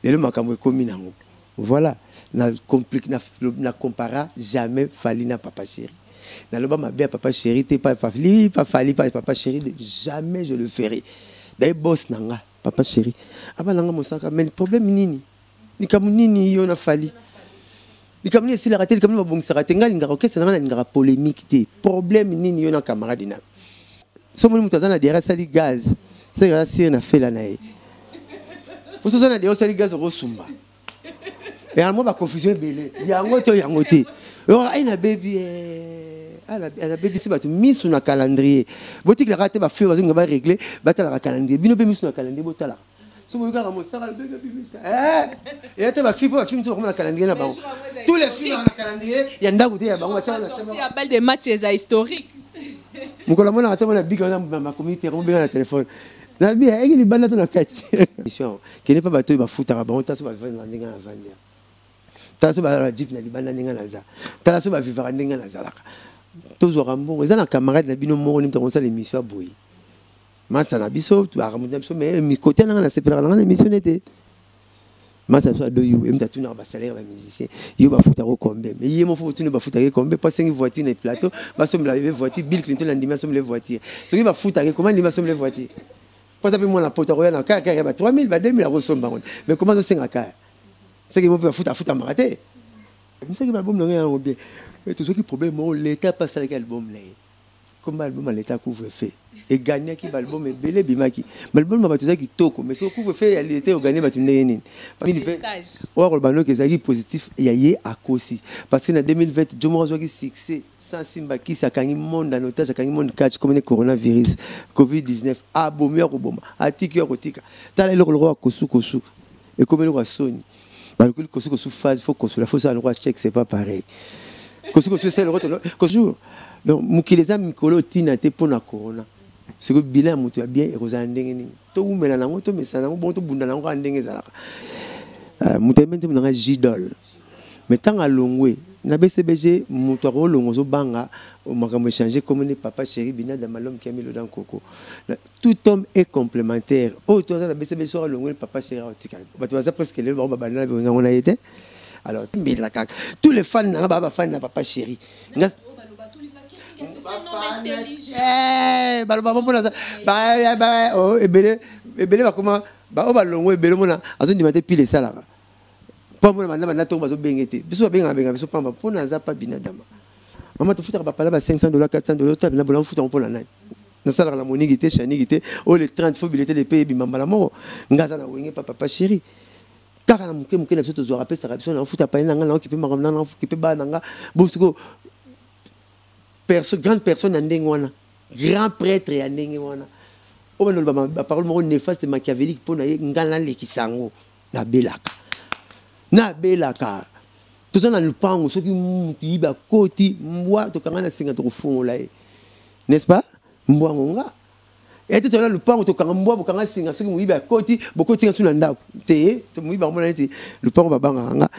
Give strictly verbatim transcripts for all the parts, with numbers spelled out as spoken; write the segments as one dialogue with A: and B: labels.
A: Et le makambo komi nango. Voilà. Na complique na na compara jamais fali na papa chéri. Na loba ma bien papa chéri t'es pas fali pas fali pas papa chéri jamais je le ferai. D'ailleurs boss nanga papa chéri. Aba nanga mosaka mais le problème nini. Ni kamu nini yo na fali. Ni kamu ni si la raté ni kamu ba bongisa raté ngali ngara okesa nanga ngara polémique té. Problème nini yo na camarade na. Somo mutazana derrière sali gaz. C'est grâce si na fait la nae. Pour ça na derrière sali gaz rosumba. Et à moi, ma confusion est belle. Il y a un autre, il y a un autre. Il y a un baby. Ah, la baby, c'est mis sur un calendrier. Si tu as raté, tu vas régler. Tu vas régler le calendrier. Si tu as mis sur un calendrier, tu vas régler. Si tu as mis sur un calendrier, et tu vas filmer sur un calendrier. Tous les films dans le calendrier, il y a un dagoudé. Il y a
B: un balle de matchs historiques.
A: Je suis allé à la big ma communauté, je suis allé à téléphone. La vie, il y a des bandes dans la quête. Qui n'est pas battu, il va foutre à la banque, il va vendre la vendre. Taso ba la jeep na libanda ninga naza. Taso ba vivra ninga naza. Tozo rambo, eza na camarade na bino moko ni mtongosa l'émission boyi. Masa na biso, tu aramuta biso mais mi côté na na sepela na émission était. Masa so do you, emta tuna ba salaire ba musicien. Yo ba futa ko kombe. Mais yemo fo tuna ba futa ko kombe pas cinq voitures na plateau, ba somme la voiture Bill Clinton la ndima somme les voitures. Ce qui ba futa ko comment ndima somme les voitures. Pas ça moi la porte royale na ka ka ba trois mille ba deux mille la resomba. Mais comment ça cinq ka? C'est que mon père fout à fout à m'arrêter. Je sais que l'album n'a rien bien. Mais tout ce qui est problème, l'État passe avec l'album. Comment l'album l'État couvre fait. Et gagner qui l'album est belé bimaki. Mais l'album m'a battu qui toko. Mais ce qu'on couvre fait, l'État au gagné battu n'est pas. Or le ballon qui est positif, il y a à cause. Parce que en deux mille vingt, je me rejoins qui succès. Sans simba qui ça quand monde dans otage quand monde catch comme le coronavirus, Covid dix-neuf. Ah bon meilleur au bon. Ah tiki au tika. T'as le roi kosu kosu. Et comme le roi Sony. Parce que le sous phase, il faut qu'on se la fasse à l'endroit check, c'est pas pareil. Quand c'est le retour, toujours. Donc, Moukileza Mikolo Tina te pour la corona. C'est que bilan moutou bien et Rosandeng. Tout le monde a un peu, mais ça n'a pas bon tout le monde a un peu. Moutou maintenant un gidol. Mais tant à long na B C B G moutou a longo banga. On m'a changé comme les papa chéri bina de malhomme qui a mis le dans coco. Tout homme est complémentaire. Oh, toi, la B C B G sera le papa chéri. Tu vas presque le bon banana on a été. Alors, tous les fans n'ont pas fan de papa chéri. C'est un homme intelligent. Bah, bah, bah, bah, bah, oh, et belé, et belé, bah, comment, bah, oh, bah, longo, et belé, mona, à ce niveau de pile ça là. Pas moi, madame, na tombe, bah, so bengete. Biso benga benga, biso pamba, pour n'a pas binadama. Maman te foutre pas là cinq cents dollars quatre cents dollars tu as besoin foutre pour la night na sala la monique était chani était oh les trente faut billeter les pays bimamba la mort ngaza na wenge papa papa chéri car na muke muke na biso to rappel ça rappeler na foutre pas na nga qui peut maramna na qui peut ba nanga bosiko personne grande personne na ndenge wana grand prêtre ya ndenge wana o bano ba parole mo néfaste machiavélique pour na ngala lekisango na belaka na belaka. Tout ça dans le pan, ceux qui ont un côté, moi, tu as un signe de fond là. N'est-ce pas? Moi, mon gars. Et tu as le pan, tu as un bois, tu as un signe, ceux qui ont un côté, beaucoup de signes sur l'anda. Tu es, tu as un le pan va banga.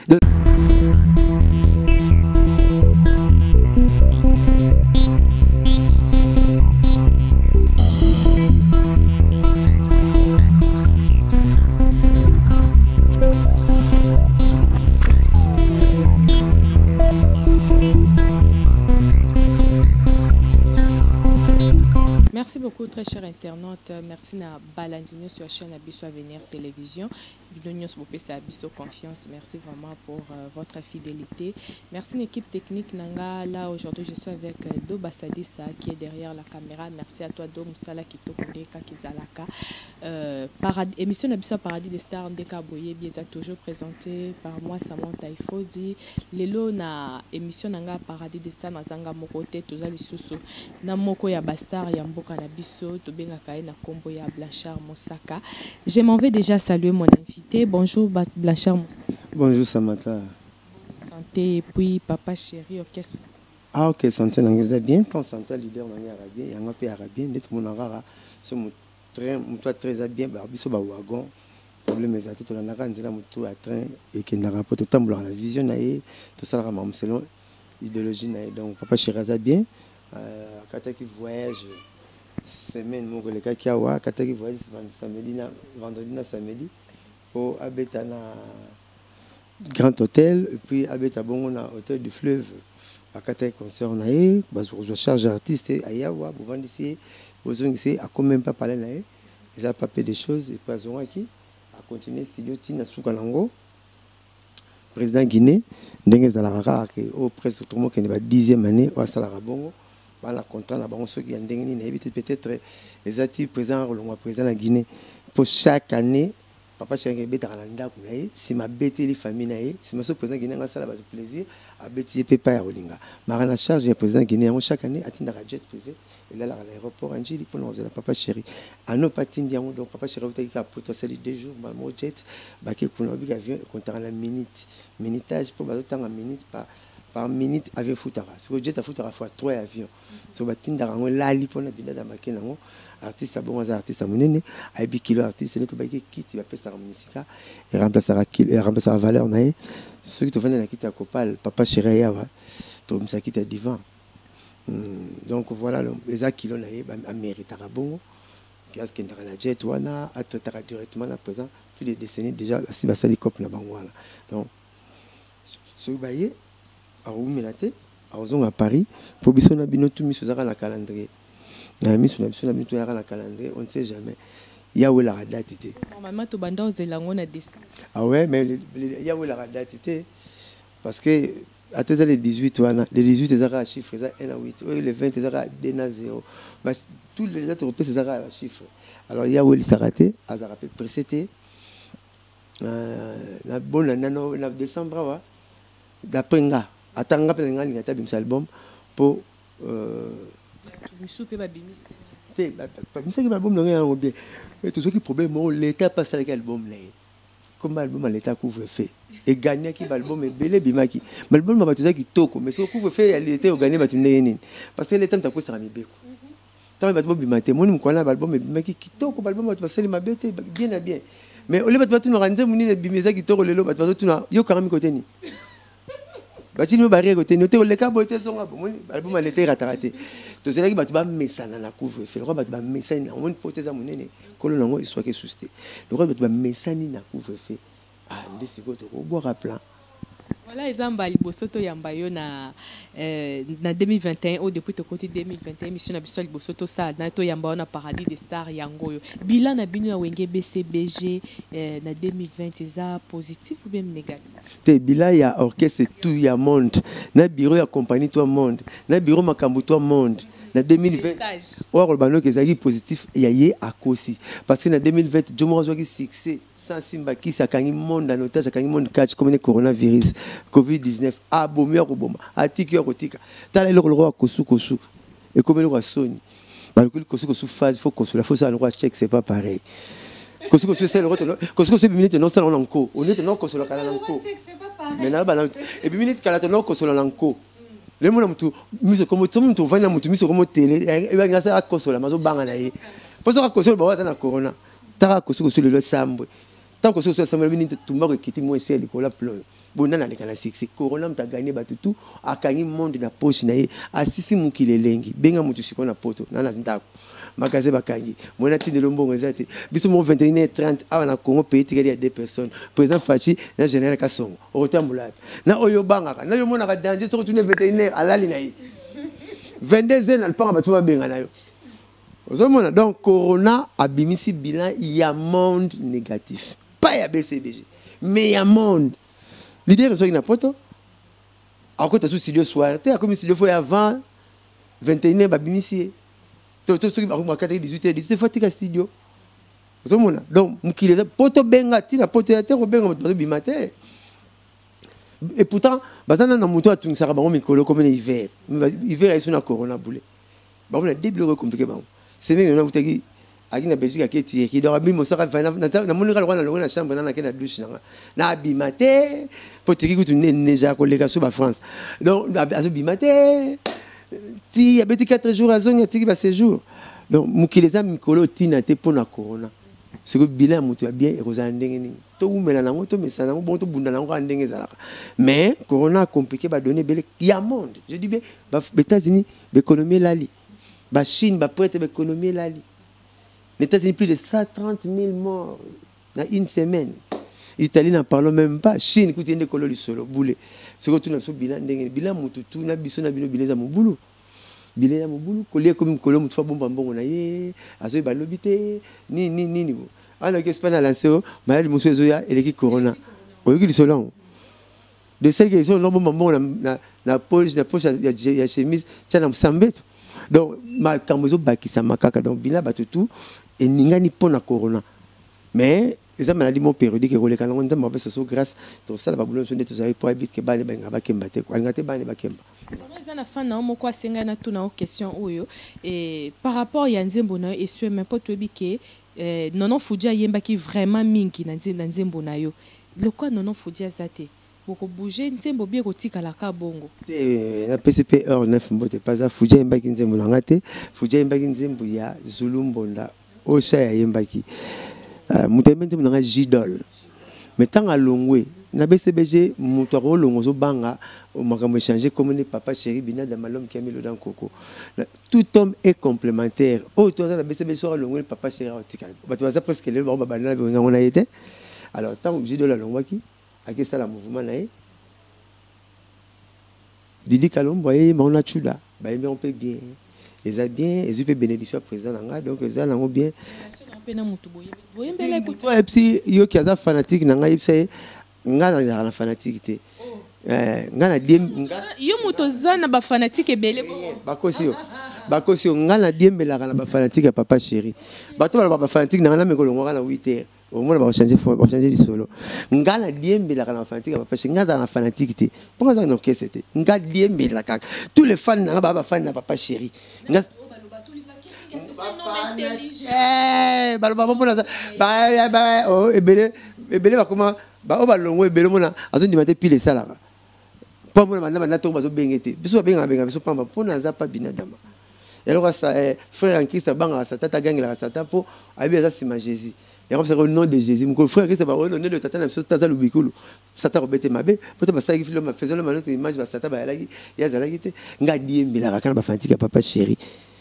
B: Merci beaucoup, très chers internautes. Merci à Balandino sur la chaîne Abisso Avenir Télévision. Abisso Confiance. Merci vraiment pour euh, votre fidélité. Merci à l'équipe technique Nanga. Là, aujourd'hui, je suis avec euh, Do Bassadissa qui est derrière la caméra. Merci à toi, Do Moussala Kitokundeka Kizalaka. Euh, émission Abisso Paradis des Stars, Ndeka Boye, bien toujours présentée par moi, Samantha Ifodi. Lelo na émission Nanga Paradis des Stars, Nazanga Mokote, Tozali Susu. Namoko ya Bastar, Yamboka Nabiso, Tobenga Kae na Kombo ya Blanchard Mosaka. Je m'en vais déjà saluer mon invité. Bonjour Blanchard Mosaka.
A: Bonjour Samantha.
B: Santé et puis papa chéri orchestre.
A: Ah ok, santé n'engage bien. Quand santé leader n'engage arabien, il y a un peu arabien. D'être mon rara, ce mon train, mon toit très bien. Barbiso ba wagon. Problème est à tout le nara, on mon toit à train et qui n'a pas tout le temps la vision naïe, tout ça la maman selon idéologie naïe. Donc papa chéri ça bien. Quand il voyage. Semaine mon collègue qui a wa kata qui voyage samedi na vendredi na samedi pour habiter na Grand Hôtel, et puis habiter bon na Hôtel du Fleuve. À quatre concert on a eu, je charge artiste à Yawa, vous vendez ici, vous avez ici, à quand même pas parler là, ils ont pas fait des choses, et puis ils ont qui à continuer studio Tina Soukalango, président Guinée, Dengue Zalara, qui est au presque tout le monde qui est la dixième année, au Salarabongo, par la contrat, là-bas, on sait qu'il y a un Dengue, peut-être les actifs présents, le président de la Guinée, pour chaque année. Papa chéri bête à l'anda kunaï si ma bête les familles naï si ma so président guinéen ça la base plaisir à bête pepa ya olinga marana charge ya président guinéen chaque année atinda jet privé et là à l'aéroport Angeli pour nous la papa chéri à nos patines diamant donc papa chéri vous t'as pour toi c'est deux jours ma mo jet ba ke kuna bi avion compter la minute minutage pour bazo tanga minute par par minute avion foutara so jet à foutara fois trois avions so batinda rango lali pour na bida da makena ngo artiste bon artiste monene a bi kilo artiste ne to ba ki kiti ba pesa munisika et remplacera kilo et remplacera valeur nae ceux qui te viennent na kiti à Copal papa chéri ya wa to msa kiti à divan donc voilà les a kilo nae ba mérite rabongo qu'est-ce que ndara na jet wana atratera directement na présent tous les décennies déjà si ba sali cop na bangwala donc ce baye a ruminate a ozonga à Paris pour bisona binotu misozaka na calendrier. On ne sait jamais. Il y a où la date.
B: Normalement, tu bandes aux élangs à décembre.
A: Ah ouais, mais il y a où la date. Parce que à les dix-huit, les dix-huit, ils ont un chiffre, un à huit. Les vingt, ils ont un à zéro. Tous les autres européens, ils ont un chiffre. Alors il y a où il s'est raté. Ils ont rappelé précédé. La bonne année, en décembre, d'après nga, attends, après nga, il y a un album pour.
B: Soupe babimi
A: c'est babimi que l'album n'a rien bien mais tout ce qui problème l'état passe avec l'album là comme l'album l'état couvre fait et gagner qui l'album est belé bimaki l'album m'a battu ça qui toko mais ce couvre fait l'état au gagner battu nene parce que l'état t'a quoi ça mi beko tant battu bimate mon me connait l'album est bimaki qui toko l'album battu passer ma bête bien à bien mais au lieu battu battu nous rendre mon bimeza qui toko lelo battu battu na yo quand même côté ni battu nous barrière côté nous te le cas boité son album a l'été raté tout c'est là qui va te mettre na couvre fait le roi va te mettre na on pote za monene kolo nango soit que susté le roi va te mettre na couvre fait ah ndesi ko to boire à plan
B: voilà ezamba libosoto yamba yo na euh na deux mille vingt et un au depuis to côté deux mille vingt et un mission na biso libosoto ça na to yamba na paradis des stars yango yo bilan na bino ya wenge B C B G euh, na deux mille vingt eza positif ou bien négatif
A: te bilan ya orchestre tout ya monde na bureau ya compagnie toi monde na bureau makambo toi monde na deux mille vingt or bano ke zaki positif ya ye akosi parce que na deux mille vingt jomo zo ki succès sans simba qui sakangi monde dans otage sakangi monde catch comme le coronavirus covid dix-neuf a bomi ya koboma atiki ya kotika tala le roi kosu kosu et comme le roi soni ba le kosu kosu phase faut consoler faut ça le roi check c'est pas pareil kosu kosu c'est le roi kosu kosu minute non ça on encore on est non consoler kala nanko mais na ba et puis minute kala non consoler nanko le monde mutu miso comme tout mutu vanya mutu miso comme télé et ba ngasa a consoler mazo banga na ye parce que consoler ba wa na corona ta kosu kosu le sambo tant que ce soit le minute tout le monde qui moi c'est l'école plein bon na na kana six corona mta gagner batutu akangi monde na poche na ye asisi mukile lengi benga mutu siko na poto na na ndako magasin bakangi mona tinde lombongo ezate biso mo vingt et une heures trente awa na Congo pays tigari ya deux personnes président Fachi na général Kasongo otambula na oyo bangaka na yo mona ka danger so tourner vingt et une heures alali na ye vingt-deux heures na panga batu ba benga na yo ozomona donc corona abimisi bilan ya monde négatif pas ya B C B G mais ya monde l'idée de ce qui n'a pas tout à côté de studio soir tu as comme studio foi avant vingt et une heures babimisi tout tout ce qui va quatre heures dix-huit heures dix-huit fois tika studio ozomona donc mukileza poto benga tina poto ya terre benga bato bimate et pourtant bazana na muto atungisaka bango mikolo comme hiver hiver est sur na corona boule ba on a début compliqué ba c'est même on a utaki aki na Belgique aki tu qui dort bi mosaka na na monika lwana lwana chambre na na na douche na na bimate potiki kutu neja koleka so ba France donc azo bimate ti abeti quatre jours azonga tiki ba séjour donc mukileza mikolo tina te pona corona c'est que bilan mutu bien et rosa ndenge ni to umela nango to mesana ngo bon to bunda nango ndenge zalaka mais corona compliqué ba donner belle ya monde je dis bien ba États-Unis l'économie lali ba Chine ba prête l'économie lali les États-Unis plus de cent trente mille morts dans une semaine Italie n'en parlons même pas. Chine, écoutez, des colons solo, boulé. Ce que tu n'as pas bilan, bilan mututu, na biso na bino bilan mon boulot. Bilan mon boulot, collier comme une colonne, mutufa bon bambon na ye, azoy balobité, ni ni ni ni. Ah non, qu'est-ce pas na lancé, mais le monsieur Zoya et l'équipe Corona. Oyoki li solon. De celles qui sont non bon bambon na na poche, na poche ya chemise, tiens na msambet. Donc ma kambozo bakisa makaka donc bilan batutu et ningani pona Corona. Mais les maladies mon périodique et les canons on m'a fait grâce tout ça va boulot sur des choses pour éviter que bane benga bakemba te kwa ngate bane bakemba.
B: Za na fa na mo kwa senga na tuna o question oyo et par rapport ya nzembo na et sur même pas tobi ke nonon fudia yemba ki vraiment mingi na nzembo na yo. Le quoi nonon fudia zate boko bouger nzembo bien ko tikala ka bongo.
A: Eh na P C P heure neuf mbote pas za fudia yemba ki nzembo na ngate fudia yemba ki nzembo ya Zulumbonda o sha ya yemba ki mutemende munanga jidol mais tant à longwe na B C B G mutaro longozo banga makambo changer comme ne papa chéri bina da malom qui a mis le dans coco tout homme est complémentaire oh toi na B C B G so longwe papa chéri otika ba tu vas presque le ba bana nga on a été alors tant jidol longwa ki aki ça la mouvement na Didi Kalombo et mon chuda ba on peut bien ils a bien ils peut bénédiction présent nga donc ils ont bien et puis yo qui a fanatique na ngai pse ngana na fanatique te eh ngana diem
B: yo moto zana ba fanatique ebele
A: bakosi yo bakosi yo ngana diembela na ba fanatique papa chéri bato ba ba fanatique na na mekolo ngana huit heures au moins ba changer ba changer solo ngana diembela na fanatique papa chéri ngaza na fanatique te pourquoi ça non qu'est-ce c'était ngana diembela kaka tous les fans na ba ba fan na papa chéri ngas
B: c'est un homme intelligent.
A: Eh, bah, bah, bah, bah, bah, oh, et belé, et belé, bah, comment, bah, oh, bah, long, et belé, mona, à son dimanche, pile ça là. Pas moi, maintenant, maintenant, tombe, baso bengete. Biso benga, benga, biso pamba, pour n'a pas binadama. Et alors, ça, frère en Christ, banga, sa tata gang, la sa tapo, aïe, ça, c'est ma Jésus. Et alors, c'est le nom de Jésus. Mon frère Christ, bah, oh, le nom de tata, n'a pas tata le bicolo. Sata robete ma bé, peut-être, bah, ça, il fait le, faisait le manot, image, bah, sata, bah, il y a zalagité. Nga di, mais la racane, bah, fantique, papa chéri.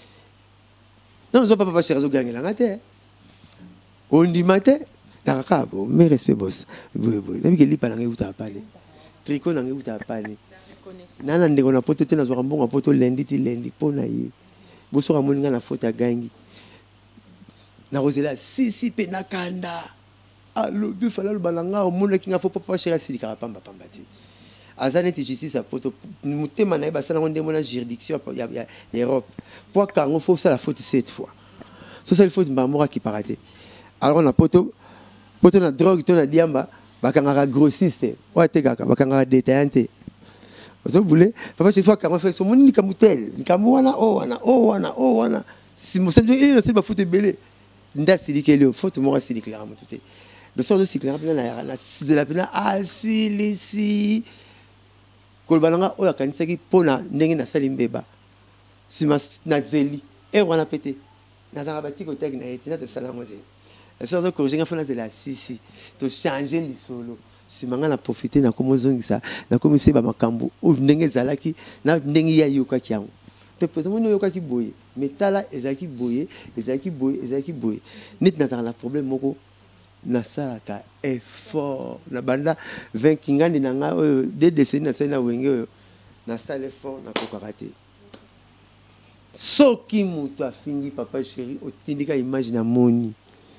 A: Non, je ne pas chéri, je gagne la matin. On dit matin, d'accord, mais respect, boss. Oui, oui, même que l'île pas où tu as parlé. Tricot n'a où tu as parlé. Nana, on a poté dans un bon poto lundi, lundi, pour naïe. Vous serez mon gars la faute à gangi. Na rosela, si, si, penakanda. Allo, il fallait le balanga, au monde qui n'a pas pas chéri, si, carapamba, pambati. Azaneti justice à poto mutema na ba sana on demande juridiction il y a l'Europe pour quand on faut ça la faute cette fois ça c'est la faute mbamora qui paraté alors on a poto poto na drogue to na diamba bakanga grossiste wa te kaka bakanga détaillant vous voulez papa chaque fois quand on fait son monde ni kamutel ni kamwana oh wana oh wana oh wana si mo sendo il c'est ba faute belé nda silike le faute mora silike la mututé de sorte de silike la na na de la pena asilisi Kolbalanga oya kanisaki pona ndenge na salimbeba sima na zeli e wana pété na zanga batiko tag na été na de salamo de la chose que j'ai fait na zela sisi to changer lisolo sima nga na profiter na komozongisa na komisi ba makambo o ndenge zalaki na ndenge ya yoka kiango te président no yoka ki boye metala ezaki boye ezaki boye ezaki boye nit na zanga problème moko na salaka effort na banda vingt kingani na nga deux décennies na sena wenge na sala effort na kokarate soki mutu afingi papa chéri otindika image na moni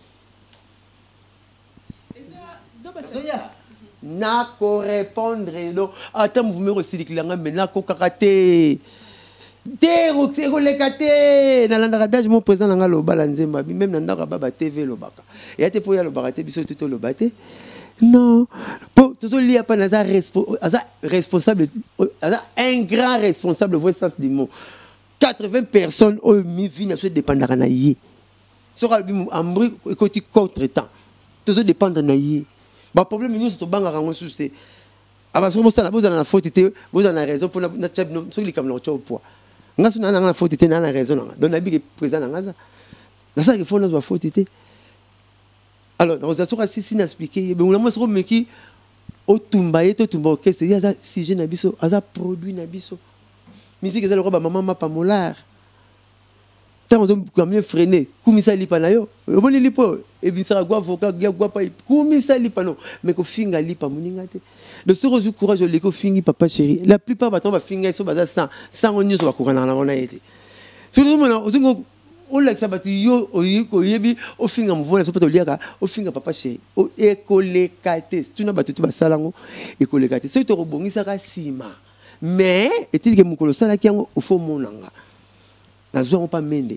A: na ko répondre do attends vous me resilikilanga mais na kokarate Terre le kate na landa kadage mon président nga lo bala nzemba même na ndaka baba T V lo baka et ate po ya lo bakate biso tout lo baté non po tout li pa na za responsable za un grand responsable vrai sens du mot quatre-vingts personnes au mi vie na se dépendre na yi sera bi ambri côté contre temps tout se dépendre na yi ba problème nous to banga rango susté aba so mo sala bo za na faute té bo za na raison pour na chab no so li kam no chopo nga suna na faute te na raison na donc na bi président na ngaza na ça qu'il faut nous faute te alors dans ça sera si si n'expliquer mais on a moi so meki o tumba yeto tumba orchestre ya za sujet na biso aza produit na biso musique za le roba maman ma pa molar tant on a freiné kumisa lipa na yo oboni lipo et bien ça gwa voka gwa gwa pa kumisa lipa non mais ko finga lipa muninga te de ce rezu courage le ko fingi papa chéri la plupart bato ba finga so baza sans sans on nyuso ba kokana na ona été surtout mona ozingo on la sabatu yo oyiko yebi o finga mvona so pato liaka o finga papa chéri o ekolekate tu na bato tu ba salango ekolekate so to robongisa ka sima mais et-il que mukolo sala kiango o fo monanga na zo pas mende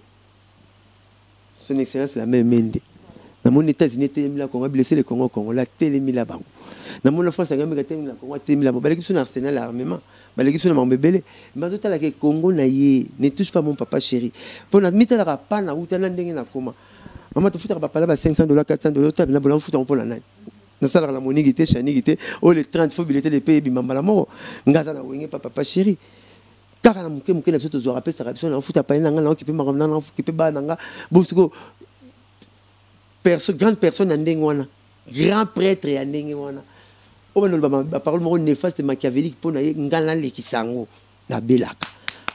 A: son excellence la même mende na mon États-Unis télémi la Congo blessé le Congo Congo la télémi la bango na mon France nga me télémi la Congo télémi la ba l'équipe sur arsenal armement ba l'équipe sur mambebele mais autant la que Congo na ye ne touche pas mon papa chéri pour na mita la pas na utana ndenge na koma maman te futa ba ba cinq cents dollars quatre cents dollars na bola futa pour la nani na sala la monique était chani était oh les trente faut billet de pays bimamba la mort ngaza na wenge papa chéri car na muke muke na biso tozo rappel sa raption na futa pa nanga na qui peut marama na qui peut ba nanga bosiko personne grande personne na ndenge wana grand prêtre ya ndenge wana o bano ba parole mo néfaste machiavélique pour na ngala lekisango na belaka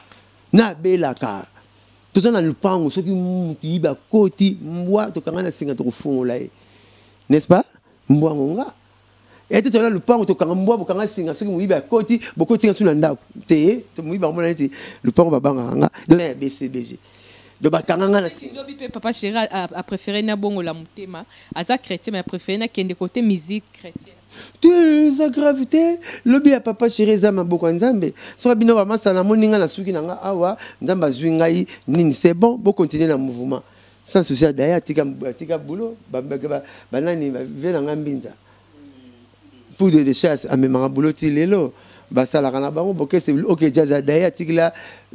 A: na belaka tozo na lupango soki muti ba koti mbwa to kanga na singa to kufungola n'est-ce pas mbwa ngonga et tu as le pan to kanga mbwa bokanga singa soki muiba koti bokoti ngasuna ndako te to muiba mona ete le pan ba banga nga donc B C B G do ba kanga na
B: lobi pe papa chéri a préféré na bongo la mutema aza chrétien mais a préféré na kende côté musique chrétienne
A: tu sa gravité lobi ya papa chéri za maboko nzambe so bino ba masala moninga na suki nanga awa nzamba zwingai nini c'est bon bo continuer na mouvement sans souci d'ailleurs tika tika boulot ba ba nani ba vela ngambinza pour de chasse à mes boulot tilelo basala kana bango boke c'est OK jazz d'ailleurs tika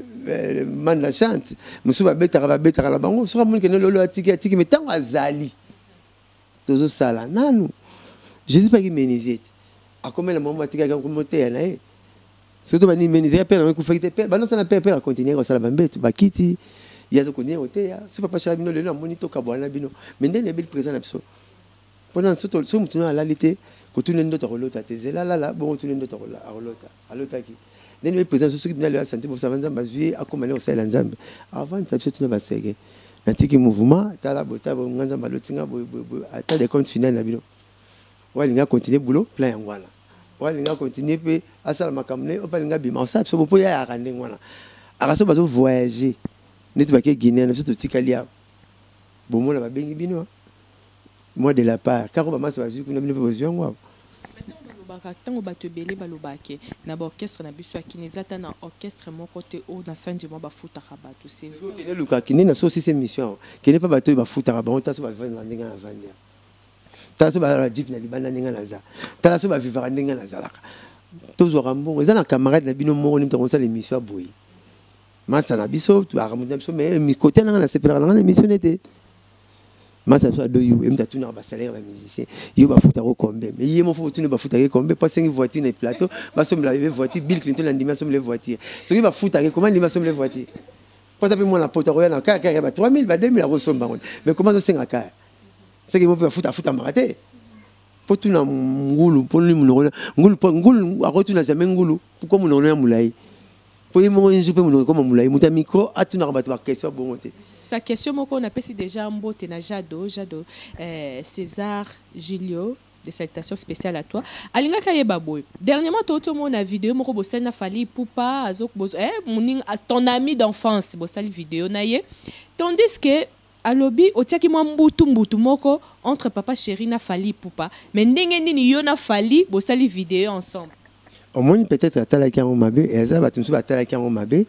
A: man la chante musu ba beta ba beta la bango so mon que no lolo tika tika mais tant azali tozo sala nanu Jésus pas qui menizite a combien le moment tika comme monter na e surtout ba ni menizite pe na ku fa ite pe ba non ça na pe pe a continuer ko sala ba mbetu ba kiti ya zo connait ote ya c'est papa chéri bino le na monito ka bwana bino mais ndene bel présent na biso pendant ce temps so mutuna la lité ko tune ndo to rolota te zela la la bon tune ndo to rola rolota alota ki ndene bel présent so so bina le santé pour savanza bazui akomane o sala nzambe avant ta biso tuna ba sege natiki mouvement tala bota bo nganza malotinga bo ata des comptes final na bino wali nga continuer boulot plein ngwana wali nga continuer pe asala makamne o pa nga bima sa so bo ya rande ngwana akaso bazo voyager neti bake Guinée na surtout tikalia bomona ba bengi bino moi de la part car ba masa bazu kuna bino besoin ngwa
B: balobaka tango bato ebele balobake na baorchestre na biso ya kinezata na orchestre moko te o na fin du mois bafutaka bato
A: kene luka kene na so si c'est mission kene pa bato bafutaka bango taso bavanda na ndenge na vandia taso ba la jeep na libanda ndenge na za taso ba vivara ndenge na zalaka tozwaka mbongo eza na camarade na bino moko nimta konsala émission boyi masa na biso tu aramuta biso mais mi côté na na sepela na émission était masa so do you emta tuna ba salaire ba musicien yo ba futa ko kombe mais yemo fo tuna ba futa ko kombe pas cinq voitures na plateau ba somme la voiture Bill Clinton la dimension les voitures ce qui va futa comment dimension les voitures pas ça moi la porte royale ka ka ba trois mille ba deux mille resomba mais comment ça cinq ka c'est que mo ba futa futa maraté pour tuna ngulu pour lui ngulu ngulu a retourner jamais ngulu pourquoi mon on moulai pour moi je peux mon comme moulai mon micro a tuna ba question bon monter.
B: La question qu'on appelle si déjà Mbote na Jado, Jado, euh, César, Julio, des salutations spéciales à toi. Alinga Kayeba Boy. Dernièrement, tu as vu une vidéo, mon robot na fali poupa, azok bozo, eh, mon ton ami d'enfance, bossali vidéo naie. Tandis que à lobby, au tia qui m'a mbutu mbutu moko entre papa chéri na fali poupa, mais ndenge nini yo na fali, bossali vidéo ensemble.
A: Au moins peut-être à talaki en mabe, et ça va tu me souviens à talaki en mabe.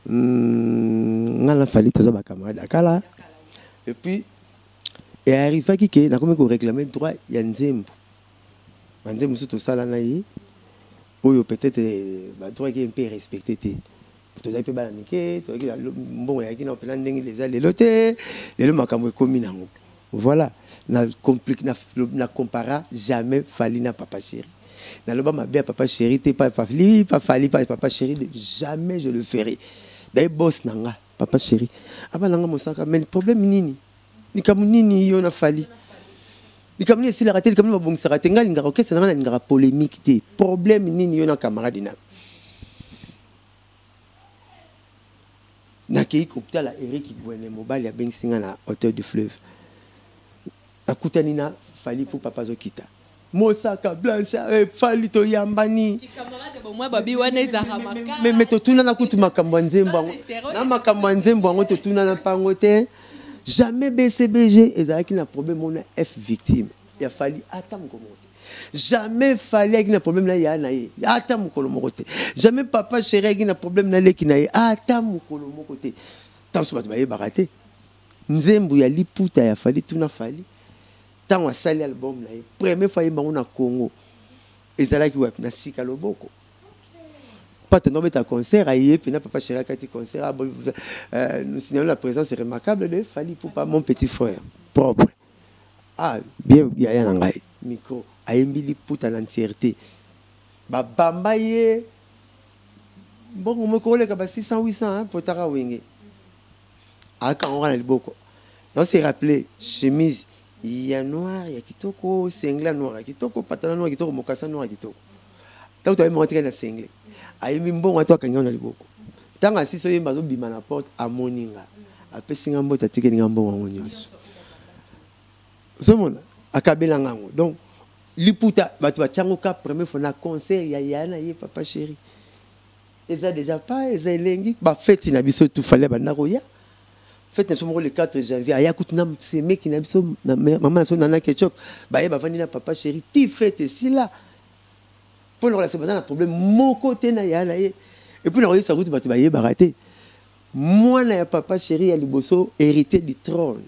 A: Ngala fali toza ba camarade akala et puis et arrive qui que na comme ko réclamer droit ya nzembo nzembo surtout sala na yi oyo peut-être ba droit qui est un peu respecté té toza pe ba mike to ki bon ya ki na plan ndenge les ale loté le makambo ekomi nango voilà na complique na na compara jamais fali na papa chéri na loba ma bien papa chéri té pas fali pas fali pas papa chéri jamais je le ferai. D'ailleurs boss nanga papa chéri aba nanga mosaka mais le problème nini ni comme nini yo na fali ni comme ni si la raté comme ba bon sa raté ngal ngara okesa nanga ngara polémique té problème nini yo na camarade na nakei kopta la Eric Gwene mobile ya bensinga na hauteur du fleuve nakutani na fali pour papa zokita Mosaka Blanchard fali to yambani mais mais to tuna na kutu makambo nzembo na makambo nzembo ngo to tuna na pango te jamais B C B G ezalaki na problème on a F victime ya fali ata mkomo jamais fallait qu'il y ait un problème là ya na ye ata mukolo mokote jamais papa chéri qu'il y ait un problème là leki na ye ata mukolo mokote tant so bato ba ye barate nzembo ya liputa ya fali tuna fali tant wa sali album na ye première fois yemba na Congo ezalaki wa na sika loboko pas de nombre de concert aïe puis na papa chéri kati concert euh, nous signalons la présence remarquable de Fali Poupa mon petit frère propre ah bien ya ya ngai micro ayembi liputa na entièreté ba bamba ye bon mo ko le ka ba six cents huit cents hein potara wenge aka on na liboko non c'est rappelé chemise ya noir ya kitoko singlet noir ya kitoko pantalon noir ya kitoko mokasa noir ya kitoko tant to monter na singlet ayembi mbongo to akanga na liboko tanga siso yemba zo bima na porte amoninga apesinga mbota tikelinga mbongo ngo nyonso somona akabela ngango donc liputa batu bachango ka premier fois na concert ya yana ye papa chéri eza déjà pas eza elengi ba fête na biso tout fallait banda roya fête na somo le quatre janvier aya kutuna seme ki na biso na maman so nana ketchup ba ye ba vandi na papa chéri ti fête si là pour le reste un problème mon côté na yana ye et puis la roya ça route batu ba ye baraté moi na papa chéri ya liboso hérité du trône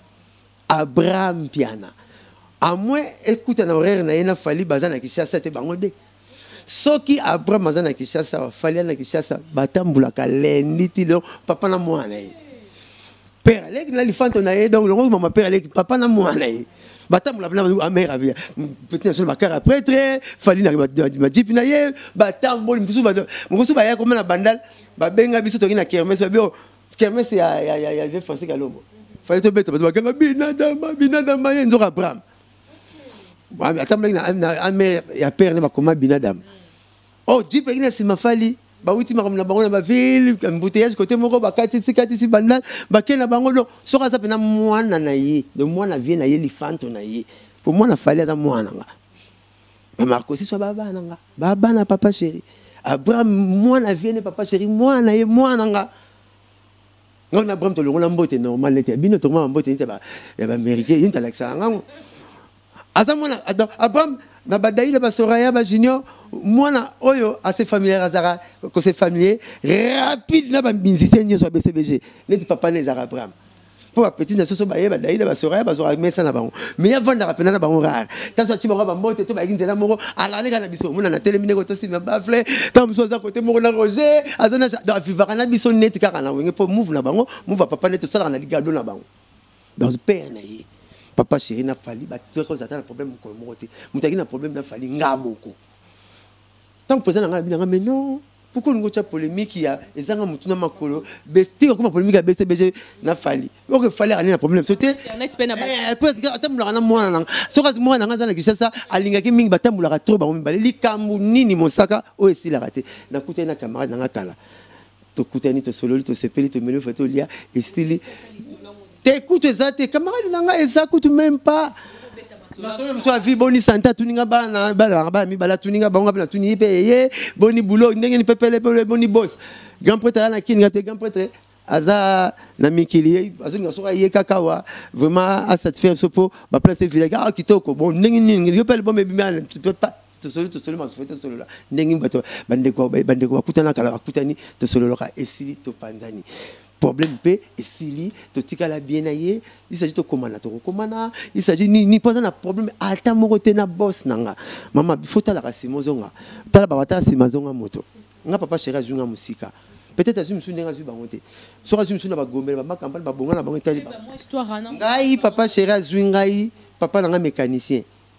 A: Abraham Piana à moins écoute un horaire na yena fali bazana kishasa te bango de soki Abraham bazana kishasa fali na kishasa batambula kalendi ti lo papa na mwana ye père lek na lifanto na ye donc le maman père lek papa na mwana ye batambula na mère avia peut-être sur bakara prêtre fali na ma jipi na ye batamboli mtusu ba mtusu ba ya comme na bandal ba benga biso to na kermesse ba bio kermesse ya ya ya ya français kalombo fallait te mettre ba kanga binadama binadama ye nzoka Abraham attends na na mère ya père na koma binadam oh jipe ina sima fali ba wuti makamna bango na ba ville embouteillage côté moko ba kati sikati si bandal ba kena bango lo soka sa pena mwana na ye de mwana vie na ye lifanto na ye pour mwana fali za mwana nga ba marco si so baba nanga baba na papa chéri Abraham mwana vie ne papa chéri mwana ye mwana nga ngona Abraham to lo ngona mbote normal nete bino to ngona mbote nete ba ya ba américain inta laksa nga Azamona Abraham na badaïla ba Soraya ba junior mwana oyo assez familier azara ko c'est familier rapide na ba musicien nyo so B C B G neti papa ne zara Abraham pour petit na so ba ye badaïla ba Soraya ba Soraya mesa na bango mais avant na rapena na bango rare tant so ti bango ba mbote to ba nginzela moko ala ne kana biso mona na télémine ko to sima ba flé tant so za côté moko na Roger azana da vivara na biso neti kaka na wenge pour move na bango move papa ne to sala na ligado na bango dans père na ye papa chéri na fali ba tu ko zata na problème ko mokote mutaki na problème na fali ngamoko tant président nga bina mais non pourquoi ngo cha polémique ya ezanga mutu na makolo besti ko ma polémique ya B C B G na fali ok fali ani na problème sauter eh peut-être atambula na mwana nanga soka mwana nanga zana kishasa alinga ki mingi batambula trop ba mbale likambu nini mosaka o esila raté na kuta na camarade nanga kala to kutani to sololi to sepeli to melo fato lia estili t'écoutes ça tes camarades nanga et ça coûte même pas maso mso avi boni santa tuninga bana bala ba mi bala tuninga bango bana tuni peye boni boulot ndenge ni pepele pele boni boss grand prêtre na kinga te grand prêtre aza na mikili azo nga soka ye kakawa vraiment à satisfaire ce pot ba place village ah kitoko bon ndenge ni yo pele bon mais bien tu peux pas to solo to solo ma fait to solo la ndenge bato bande ko bande ko kutana kala kutani to solo loka esili to panzani problème P et sili to tika la bien aye il s'agit de komana to komana il s'agit ni ni pas un problème ata moko te na boss nanga mama faut ta la rasimozonga tala babata simazonga moto nga papa chéri azunga musika peut-être azumi sunde nga zuba ngote so azumi suna ba gomela ba kampani ba bonga na bango tali ba histoire na ngai papa chéri azunga yi papa nanga mécanicien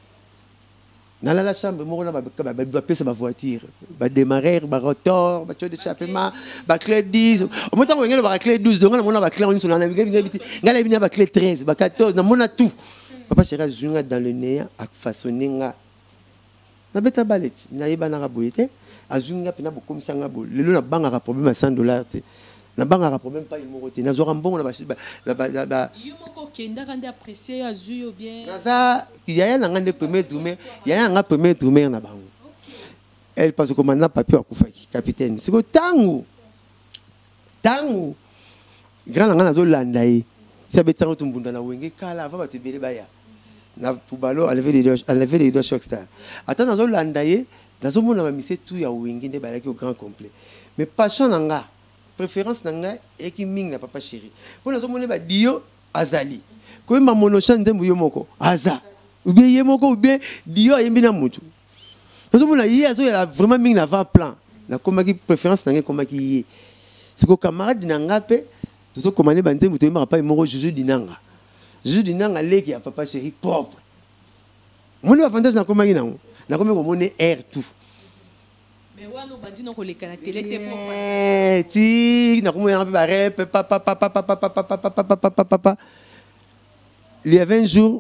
A: dans la chambre moko na ba ba pesa ba voiture ba démarrer ba rotor ba cho de chapement ba clé dix au moment où ngelo ba clé douze donc na mona ba clé on sur na ngala ngala bina ba clé treize ba quatorze na mona tout papa chéri zunga dans le nez a façonner nga na beta balette na yeba na boyete azunga pena bo komisa nga bo lelo na banga ka problème cent dollars te na banga problème pas imoroté na zora mbongo na ba ba ba
B: yo moko kenda kande apprécier azu bien
A: na ça il y a un ngande premier tourmer il y a un premier tourmer na bango elle passe au commandant papier akufaki capitaine siko tangu tangu grand ngana zo landa yi sabe tangu tumbunda na wenge kala va ba tebele baya na pubalo enlever les enlever les deux choc star attends na zo landa yi na zo mona ba mise tout ya wenge nde balaki au grand complet mais passion nanga préférence nanga et qui ming na papa chéri pour na zo mona ba dio azali ko ma monoshan nzembu yo moko aza ou bien yemoko ou bien dio yembi na mutu. Parce que il y a vraiment mis en plan. Na comme qui préférence nanga comme qui yi. C'est que camarade nanga pe to commander banze muto yema pas moko Juju dinanga. Juju dinanga leki ya papa chéri propre. Mon avantage na comme qui na. Na comme ko air tout.
B: Mais wano bandi no ko le kana télé te propre.
A: Eh ti na comme na ba rep papa papa papa papa papa papa papa. Il y a vingt jours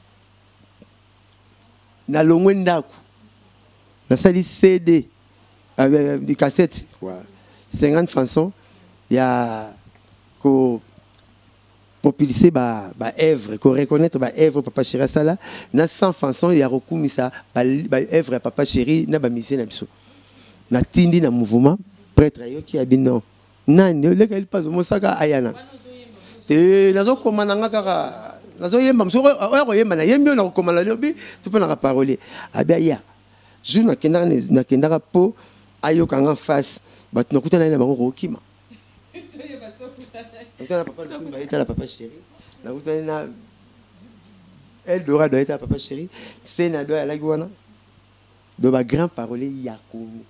A: na longwendaku. La salle C D avec des cassettes, cinquante chansons, il y a pour publier bah bah œuvre, pour reconnaître bah œuvre papa chéri ça là, na cent chansons il y a recours ça bah œuvre papa chéri na ba mission na biso. Na tindi na mouvement prêtre yo qui habite non. Nani le ka il passe mo saka ayana. Te nazo komana ngaka nazo yemba mso o yemba na yembi na komana lobi tu peux na parole. Abia je na kenda na kenda po ayo kanga face bat na kutana na bango rokima kutana papa lutumba eta la papa chéri na kutana na elle dora doit être papa chéri c'est na doit la gwana do ba grand parole yakomi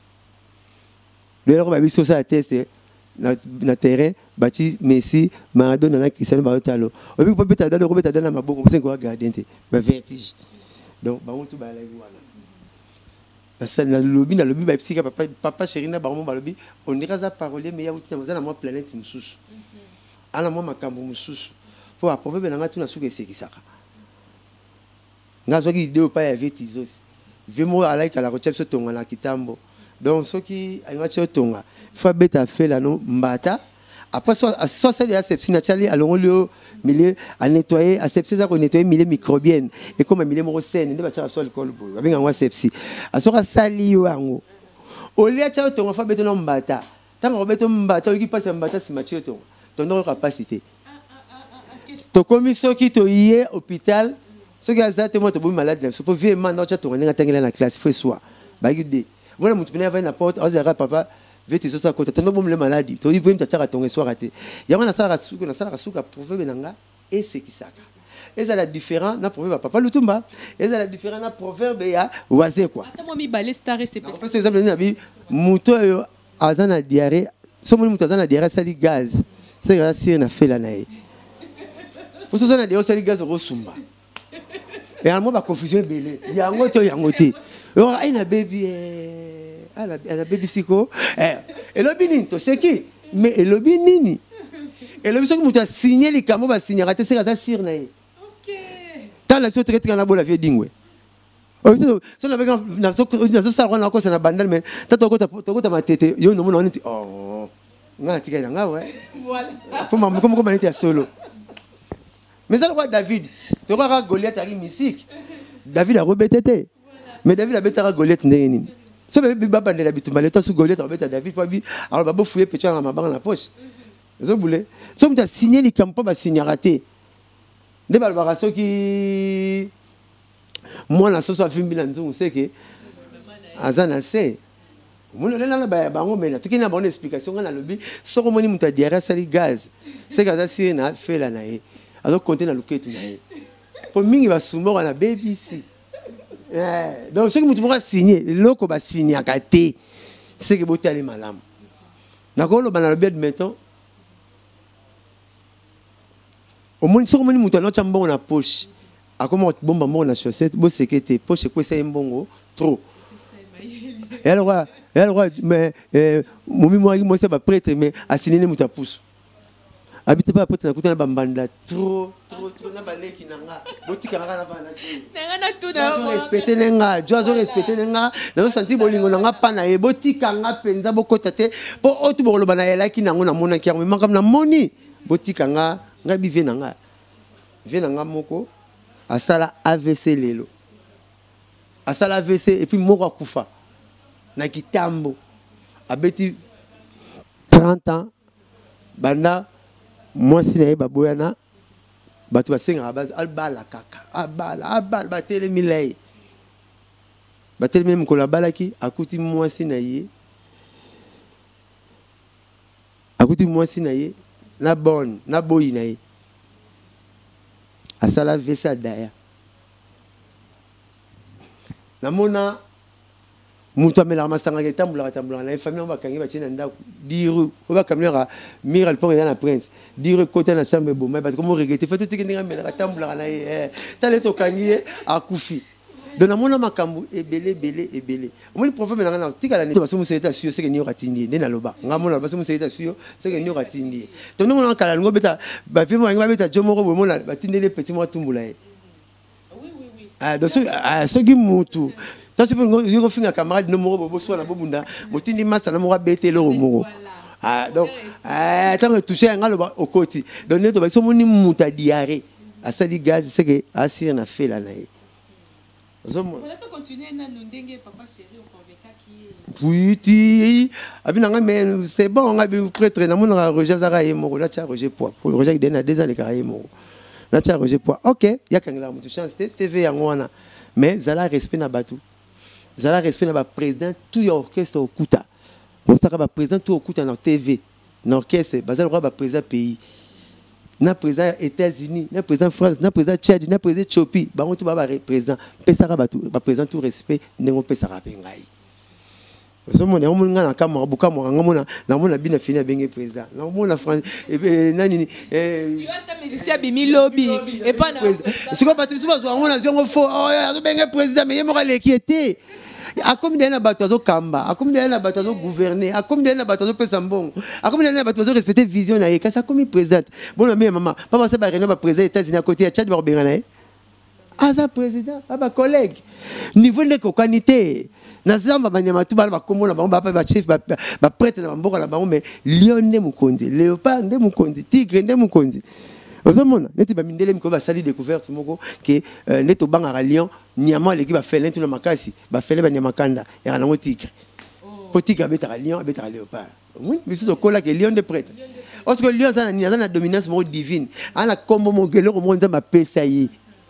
A: de leur ba biso ça test na na terrain bati Messi Maradona na Cristiano Bartolo obi ko beta da ko beta da na maboko c'est quoi garder ba vertige donc ba mutu ba la gwana na lobby na lobby ba psika papa papa chéri na bango ba lobby on ira za parole mais ya uti na moi planète mususu ala moi makambo mususu pour approuver benanga tuna suka esekisaka ngazo ki idée pa ya vetizos vemo alaika la recherche so tonga na kitambo donc soki ainga cho tonga fa beta fait la no mbata après soit soit celle ya sepsi na chali alongo le milieu à nettoyer à sepsi ça ko nettoyer milieu microbienne et comme milieu mo saine nde ba tshaka so alcool boy ba benga ngwa sepsi asoka sali yo ango olia cha tonga fa beta no mbata tanga beto mbata oki passe mbata si machi tonga ton capacité to komi soki to yé hôpital soki azate mo to bo malade so po vie man na cha tonga nga tangela na classe faut soit ba gide voilà mutu pena va na porte azara papa vete so sa kota tondo bom le maladie to ibo mta tshaka tonga so raté yango na sala suku na sala suku prouver benanga et c'est qui saka et ça la différent na prouver papa lutumba et ça la différent na proverbe ya waze quoi
B: ata mo mi balé star c'est
A: parce que exemple na bi muto yo azana diarrhée so mo muto azana diarrhée sali gaz c'est grâce na fait la nae pour ça na diarrhée sali gaz ro sumba et à moi ba confusion belé yango to yango te yo ai na baby ah la la baby siko eh et le binin to c'est qui mais et le binini et le biso muto a signé les camo ba signer raté c'est grâce sur nae
B: OK
A: tant la so traité na bola vie dingwe oh so so na bega na so na so sa rona ko sa na bandal mais tato ko ta to ko ta matete yo no mo no oh nga tika nga ouais voilà pour maman comme comme était solo mais ça le roi David to ko Goliath ari mystique David a rebêté mais David a bêta Goliath ndeni so le baba ndela bitumba le to su Goliath a bêta David pa bi alors babo fouiller petit na mabanga na poche so boulé so muta signer les campo ba signer raté de balbara soki moi na so so afimbi na nzungu c'est que azana c'est mon le na ba bango mena tuki na bonne explication na lobi soko moni muta diarrhée sali gaz c'est que ça si na fait la nae azo compter na luketu nae pour mingi ba sumo na baby si eh donc ce que mutu pourra signer loko ba signer akate c'est que boté ali malam na ko lo bana lobi admettons au moins soko moni mutu na chambongo na poche akoma bomba mo na chaussette bo sekete poche ko ça mbongo trop et alors et alors mais momi moi moi c'est pas prêtre mais assigner muta pousse habite pas pote na kuta na bambanda trop trop trop na baleki nanga botika nanga na bana
B: nanga na tout
A: na respecter nenga joazo respecter nenga na senti bolingo nanga pana e botika nga penza bokota te po otu boloba na elaki nango na mona kiango makam na moni botika nga nga bive nanga vie nanga moko asala A V C lelo asala A V C et puis moko akufa na kitambo abeti trente ans banda moi si naye baboyana bato basenga base albala kaka abala abala batele milay batele même ko la balaki akuti moi si naye akuti moi si naye na bonne na boyi naye asala vesa daya namona mutu amela masanga ke tambula tambula na famille ba kangi ba chena ndako diru ba kamera mira le pont na prince diru côté na chambre bomba parce que mo regretter fait tout que mela tambula na eh tale to kangi akufi donc namona makambu ebele ebele ebele mo le prophète na na tika la ni parce que mo seta suyo c'est que ni ratindi ndena loba ngamona parce que mo seta suyo c'est que ni ratindi donc nous on kala ngo beta ba fi mo nga beta jomoro bo mo na batindele petit mo tumbula eh oui oui oui ah donc ce qui mutu ça c'est pour nous finir camarade no moro bobo so na bobunda motindi masa na moro bete lo moro ah donc ah tant que toucher ngalo au côté donc ne to ba so moni muta diarrhée asali gaz c'est que asir na fait la nae zo mo on continuer na ndenge papa chéri au convainca qui oui ti abina mais c'est bon on a bi prêtre na mona Roger Zara et moro la cha Roger Poa Roger dena deux ans les carré moro la cha Roger Poa OK ya kangela mutu chance T V yango wana mais zala respect na batu zala respect na ba président tout orchestre au kuta on sera ba président tout au kuta na T V na orchestre bazal roi ba président pays na président États-Unis na président France na président Tchad na président Ethiopie ba on tout ba président pesara ba tout ba président tout respect nengo pesara bengai so mon on nga na kamera buka mo ngamona na mona bina fini abenge président na mona France et nani eh yo ata musicien bimi lobby et pas na c'est quoi battu so on a zongo fo oh benga président mais yemo le qui était a combien na batazo kamba a combien na batazo gouverner a combien na batazo pesa mbongo a combien na batazo respecter vision na yeka ça comme président bon mais maman papa ça ba reno ba président États-Unis à côté ya Tchad ba benga na aza président aba collègue niveau de cocanité na zamba banyama tu ba komona ba ba ba chef ba ba prêtre na mboka la ba mais lion nde mukonzi léopard nde mukonzi tigre nde mukonzi ozomona neti ba mindele miko ba sali découverte moko que neto banga lion nyama l'équipe ba fele tout na makasi ba fele ba nyama kanda ya na tigre po tigre beta lion beta léopard oui mais tout kola que lion de prêtre parce que lion ça na na dominance mo divine ana kombo mo gelo mo nzamba pesa yi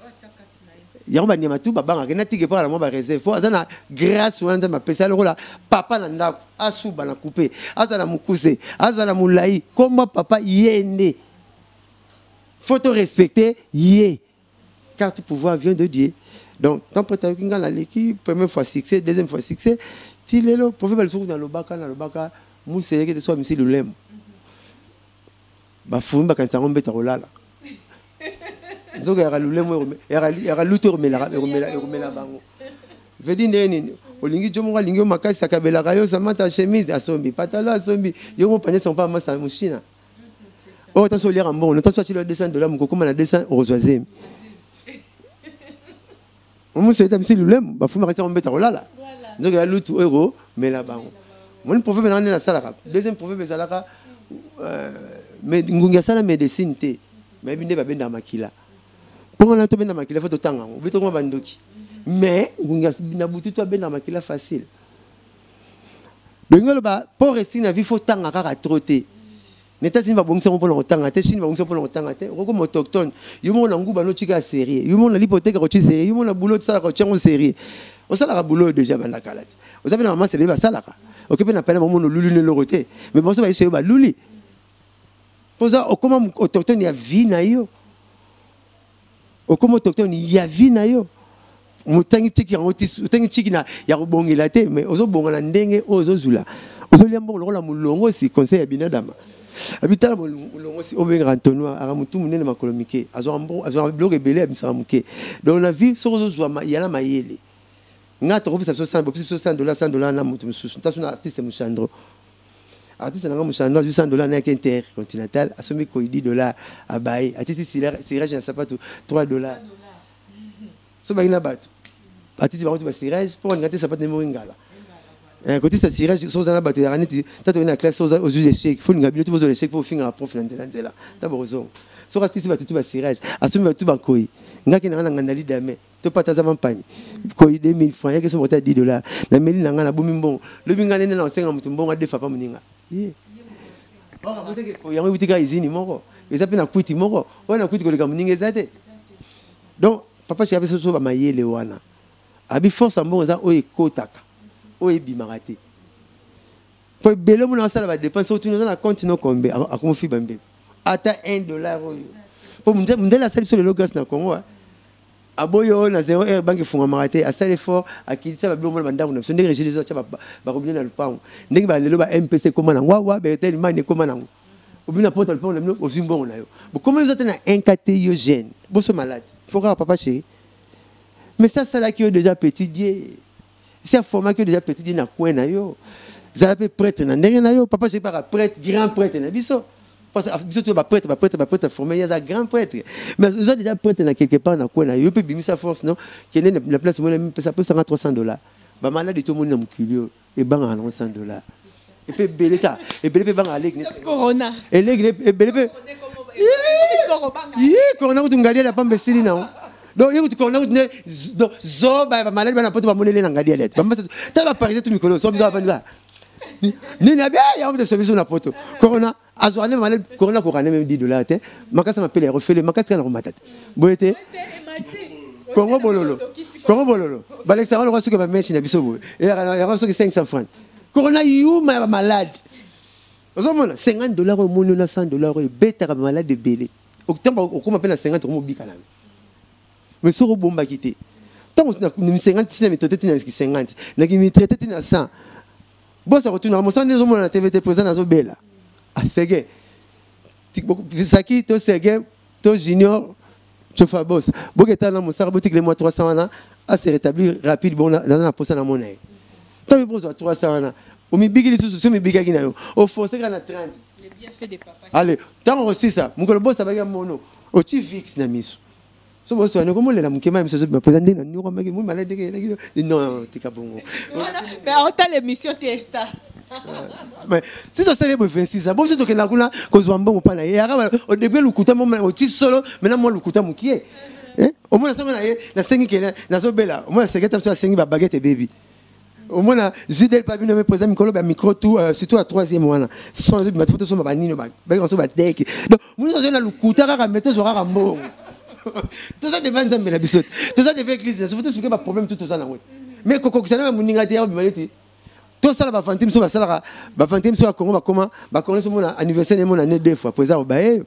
A: yango ba nyama tu ba banga ke na tigre pa la mo ba réserve po azana grâce wana nzamba pesa le rola papa na ndako asuba na couper azana mukuse azana mulai komba papa yende faut te respecter yé car tout pouvoir vient de Dieu donc tant que tu as la l'équipe première fois succès deuxième fois succès tu le le prophète le souk dans le baka dans le baka museye que soit monsieur le lem ba fumba quand ça on beta rolala donc il y a le lem il y a il y a luteur mais la mais la mais la bango veut dire nini olingi jomo lingi makasi sakabela kayo samata chemise asombi pantalon asombi yo mo panye son pas masa mushina. Oh, tu as solé en bon, tu as sorti le dessin de l'homme, comme on a dessin aux oiseaux. On s'est dit, le lème, il faut me rester en bête là. Donc, il y a l'autre euro, mais là-bas. Mon prophète est dans la salle. Deuxième prophète est dans la mais il y a la médecine. Mais il n'y a pas de makila. Pour on a tout bien dans makila, il faut tout temps. On veut tout le monde bandoki. Mais il y a tout bien dans makila facile. Donc, pour rester dans la vie, il faut tant à trotter. N'états-Unis va bonser pour longtemps, t'es Chine va bonser pour longtemps, t'es comme autochtone. Yo mon angou ba no chika série. Yo mon l'hypothèque rochi série. Yo mon boulot ça rochi en série. On ça la boulot déjà banda kalat. Vous savez normalement c'est ba ça là. Occupé na pena mon lulu ne loroté. Mais bon ça va chez ba luli. Posa o comme autochtone ya vie na yo. O comme autochtone ya vie na yo. Mutangi tiki ngoti utangi tiki na ya robongela te mais ozo bonga na ndenge ozo zula. Ozo liambo lo la mulongo si conseil ya binadama. Habitala molongo si obenga Antonio aramutu munene makolomike azo ambo azo bloc rebelle abisara muke donc on a vu sur ozo zwa yana mayele nga to kopisa so cent dollars cent dollars na mutu mususu tasu na artiste mushandro artiste nanga mushando huit cents dollars na intercontinental asomi ko dix dollars à bailler artiste cirage na sapato trois dollars so ba ina bato artiste ba ko ba cirage pour ngate sapato mo ngala eh côté ça cirage so za na bato ya neti tato ina classe so aux yeux d'échec faut ngabino tout aux échecs pour finir à prof na nzela ta bozo so artiste ba tout ba cirage asomi ba tout ba koi ngaki na ngandali dame to pataza mampani ko deux mille francs yake so mota dix dollars na meli na ngana bumi mbongo lobi ngane na osenga mutu mbongo defa pa muninga ye ora bose ke ko yango bitika izini moko eza pe na kwiti moko wana kwiti ko leka muninga ezate donc papa chéri so so ba mayele wana abi force mbongo za o ekotaka o ebimarate po belo mona sala ba dépense o tuna na compte no kombe akomo fi bambe ata un dollar oyo po munde munde la salle sur le logas na Congo aboyo na zéro heure banque funga marate a sale fort akitisa ba bilomona bandangu na so ndenge régime les autres ba ba robine na lupango ndenge ba lelo ba M P C comment na wa wa be tel mane comment na obina porte le pont le ozimbongo na yo bo comment les autres na incaté yo jeune bo so malade faut que papa chéri mais ça ça là qui est déjà petit dieu c'est format qui est déjà petit dieu na coin na yo za pe prêtre na ndenge na yo papa chéri pas prêtre grand prêtre na biso. Parce que biso tu vas prêtre va prêtre va prêtre formé il y a un grand prêtre mais ils ont déjà prêtre dans quelque part dans quoi na yo peut bimi sa force non qui est la place moi ça peut ça trois cents dollars ba malade tout le monde na mukilio et bang à cent dollars et puis beleta et beleta bang à l'église
B: corona
A: et l'église et beleta oui corona tu ngadia la pambe sili na donc il tu corona tu donc zo ba malade ba na poto ba monele na ngadia let ba ta ba pariser tout mikolo so biga vanwa ni na bien ya on de service na poto corona azwane malade corona corona même dix dollars te makasa m'appelle refait le makasa na romatate boyete Congo bololo Congo bololo balexara le roi que ba machine na biso boy et ya roi que cinq cents francs corona you ma malade ozomona cinquante dollars au monde na cent dollars et beta ka malade de belé octobre on comme appelle cinquante au bika na mais so bomba kité tant on cinquante na mitete na cinquante na ki mitete na cent boss retourne à mon sang nous na T V T présent na zo bela ah Serge Saki to Serge to Junior to Fabos boketa na mon sarbo tik les mois trois cents ans à se rétablir rapide bon dans la poste na monnaie tant il pose trois cents ans au mi bigi les sous mi bigi na yo au forcé na trente
B: les bienfaits de papa
A: allez tant aussi ça mon boss ça va ga mono au ti fixe na miso so boss wana comment les la mukema miso me présenter na nuro maki mon malade que non tika bongo
B: mais autant l'émission testa
A: mais si tu sais vingt-six ans bon si tu connais kuna kozwa mbongo pa na ye au début lukuta mo au ti solo maintenant moi lukuta mukie hein au moins ça na ye na cinq kena na zo bela au moins c'est que tu cinq ba baguette baby au moins Jidel pas bien me présenter micro ba micro tout surtout à troisième wana sans ma photo sur ba nino ba ba so ba deck donc moi ça na lukuta ka mettre zo ka mbongo tout ça devant nzambe na biso tout ça devant église ça faut expliquer ba problème tout ça na we mais koko sana muninga te ya bimalete tout ça ba fantime so ba sala ba fantime so Congo ba comment ba connaître mon anniversaire de mon année deux fois présent ba eh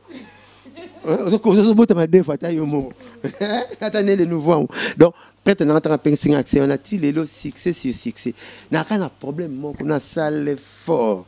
A: so ko so bota ma deux fois ta yo mo attendez les nouveaux donc peut-être na tanga pensing accès on a ti lelo succès sur succès na kana problème mon na salle fort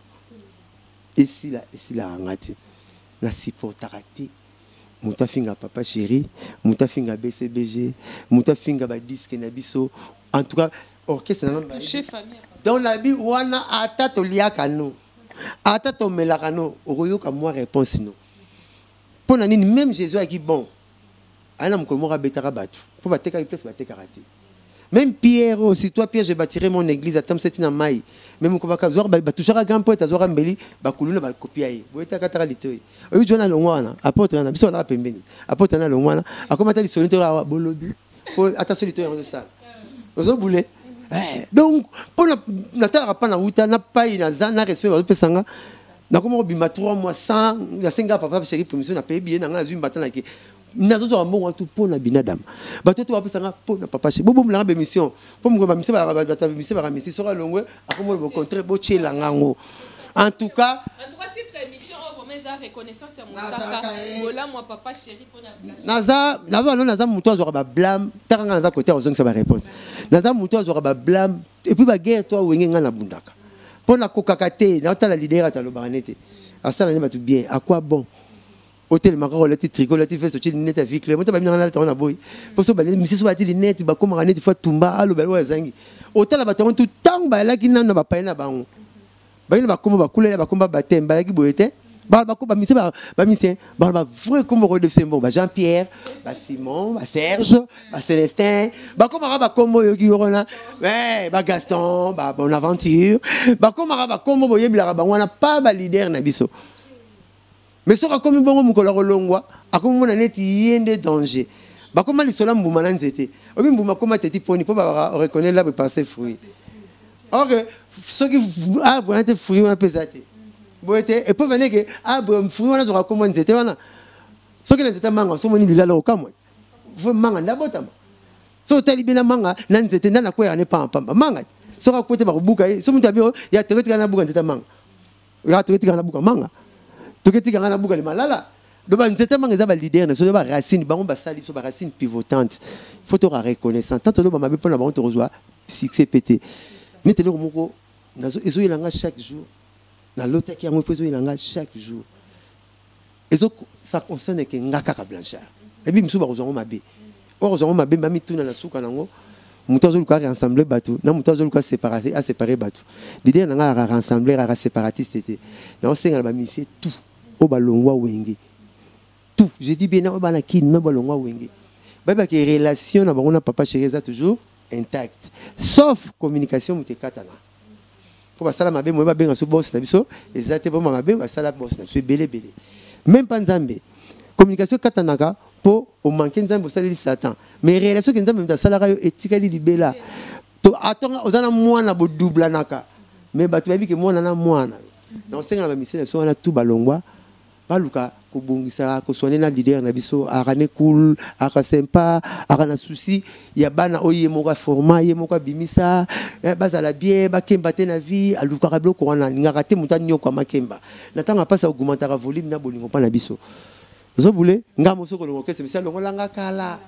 A: ici là ici là ngati na supportarati muta finga papa chéri muta finga B C B G muta finga ba disque na biso en tout cas orchestre na
B: chef famille
A: dans la vie wana ata to liaka no ata to melaka no oyoka moi réponse no pona nini même Jésus a dit bon ana mko mo rabetaka batu pour bateka place bateka raté même Pierre aussi toi Pierre je bâtirai mon église atam setina mai même ko baka zor ba touchera grand poète azora mbeli ba kuluna ba copier boyeta katara litoi oyo jona longwana apôtre na biso na pembeni apôtre na longwana akomata li solito wa bolobi pour attention litoi en ça ozo boule donc pour na tala pas na uta na pai na zana respect ba pesanga na komo bima trois mois sans ya senga papa chéri permission na paye bien na nga zumba tana ki nazo zo mbongo tout pour na binadam bato to bapesanga pour na papa chéri bobo mlanga be mission pour mo ba mission ba ba ta mission ba mission sera longwe akomo bo contrat bo chela ngango en tout cas
B: en tout cas titre émission au mes reconnaissance à Moussaka voilà moi papa chéri pour na blâme
A: naza nazo non naza muto azora ba blâme taranga naza côté ozong sa ba réponse naza muto azora ba blâme et puis ba guerre toi wenge nga na bundaka pour na kokakate na ta la leader ta lo baranete asala ni batu bien à quoi bon hôtel makako la ti tricot la ti veste ti net avec le monta ba bien na ta na boy pour so ba ni misi so ba ti net ba comme ranete fois tumba alo ba wa zangi hôtel ba tongo tout tang ba la ki na ba pa na bango ba ina ba kombo ba couleur ba komba ba temba ya ki boyete ba ba ko ba mise ba ba mise ba ba vrai kombo ko de sembo ba Jean-Pierre ba Simon ba Serge ba Célestin ba ko ba kombo yo ki yorona eh ba Gaston ba Bonaventure ba ko ba kombo boye bila ba wana pas ba leader na biso mais soka komi bongo mukolo kolongwa akomi mona neti yende danger ba koma lisola mbuma na nzete obi mbuma koma teti poni po ba reconnaître la passer fruit ok ceux qui ah bon te fruit on peut ça te boete et pour venir que ah bon fruit on a zora koma nzete wana ceux qui nzete manga so moni lilala okamwe vo manga ndabota so tali bina manga na nzete ndana kwa ne pa pa manga soka kote ba buka so mutabio ya teretika na buka nzete manga ya teretika na buka manga toketika ngana buka le malala doba nzete manga za ba leader na so ba racine bango ba sali so ba racine pivotante faut te reconnaissant tant to ba mabe pona ba on te rejoint succès pété ni te loko moko nazo ezo ilanga chaque jour na lote ki yango ezo ilanga chaque jour ezo ça concerne que ngaka ka Blanchard et puis mso ba rejoint mabe o rejoint mabe mami tuna na suka nango muto zo luka rassembler bateau na muto zo luka séparer à séparer bateau leader nga ra rassembler ra séparatiste était na o senga ba miser tout o balongwa wenge tout je dis bien na ba na kin na balongwa wenge ba ba que relation na bango na papa chéri za toujours intact sauf communication mutekatana pour ba sala mabe mo ba benga so boss na biso ezate bo mabe ba sala boss na so belé belé même pas nzambe communication katanaka pour au manquer nzambe sala li satan mais relation que nzambe mta sala yo etikali libela to atonga ozana mwana bo double naka mais ba tu ba bi que mwana na mwana na senga na ba misela so na tout balongwa baluka ko bongisa ko soné na leader na biso arane cool aka sympa aka na souci ya bana oye moka format ye moka bimisa bazala bien bakemba te na vie aluka ka bloko wana ngaka te mutani nyoko makemba natanga pasa augmenter volume na bolingo pa na biso zo boulé ngamo soko longo kese misala longo langa kala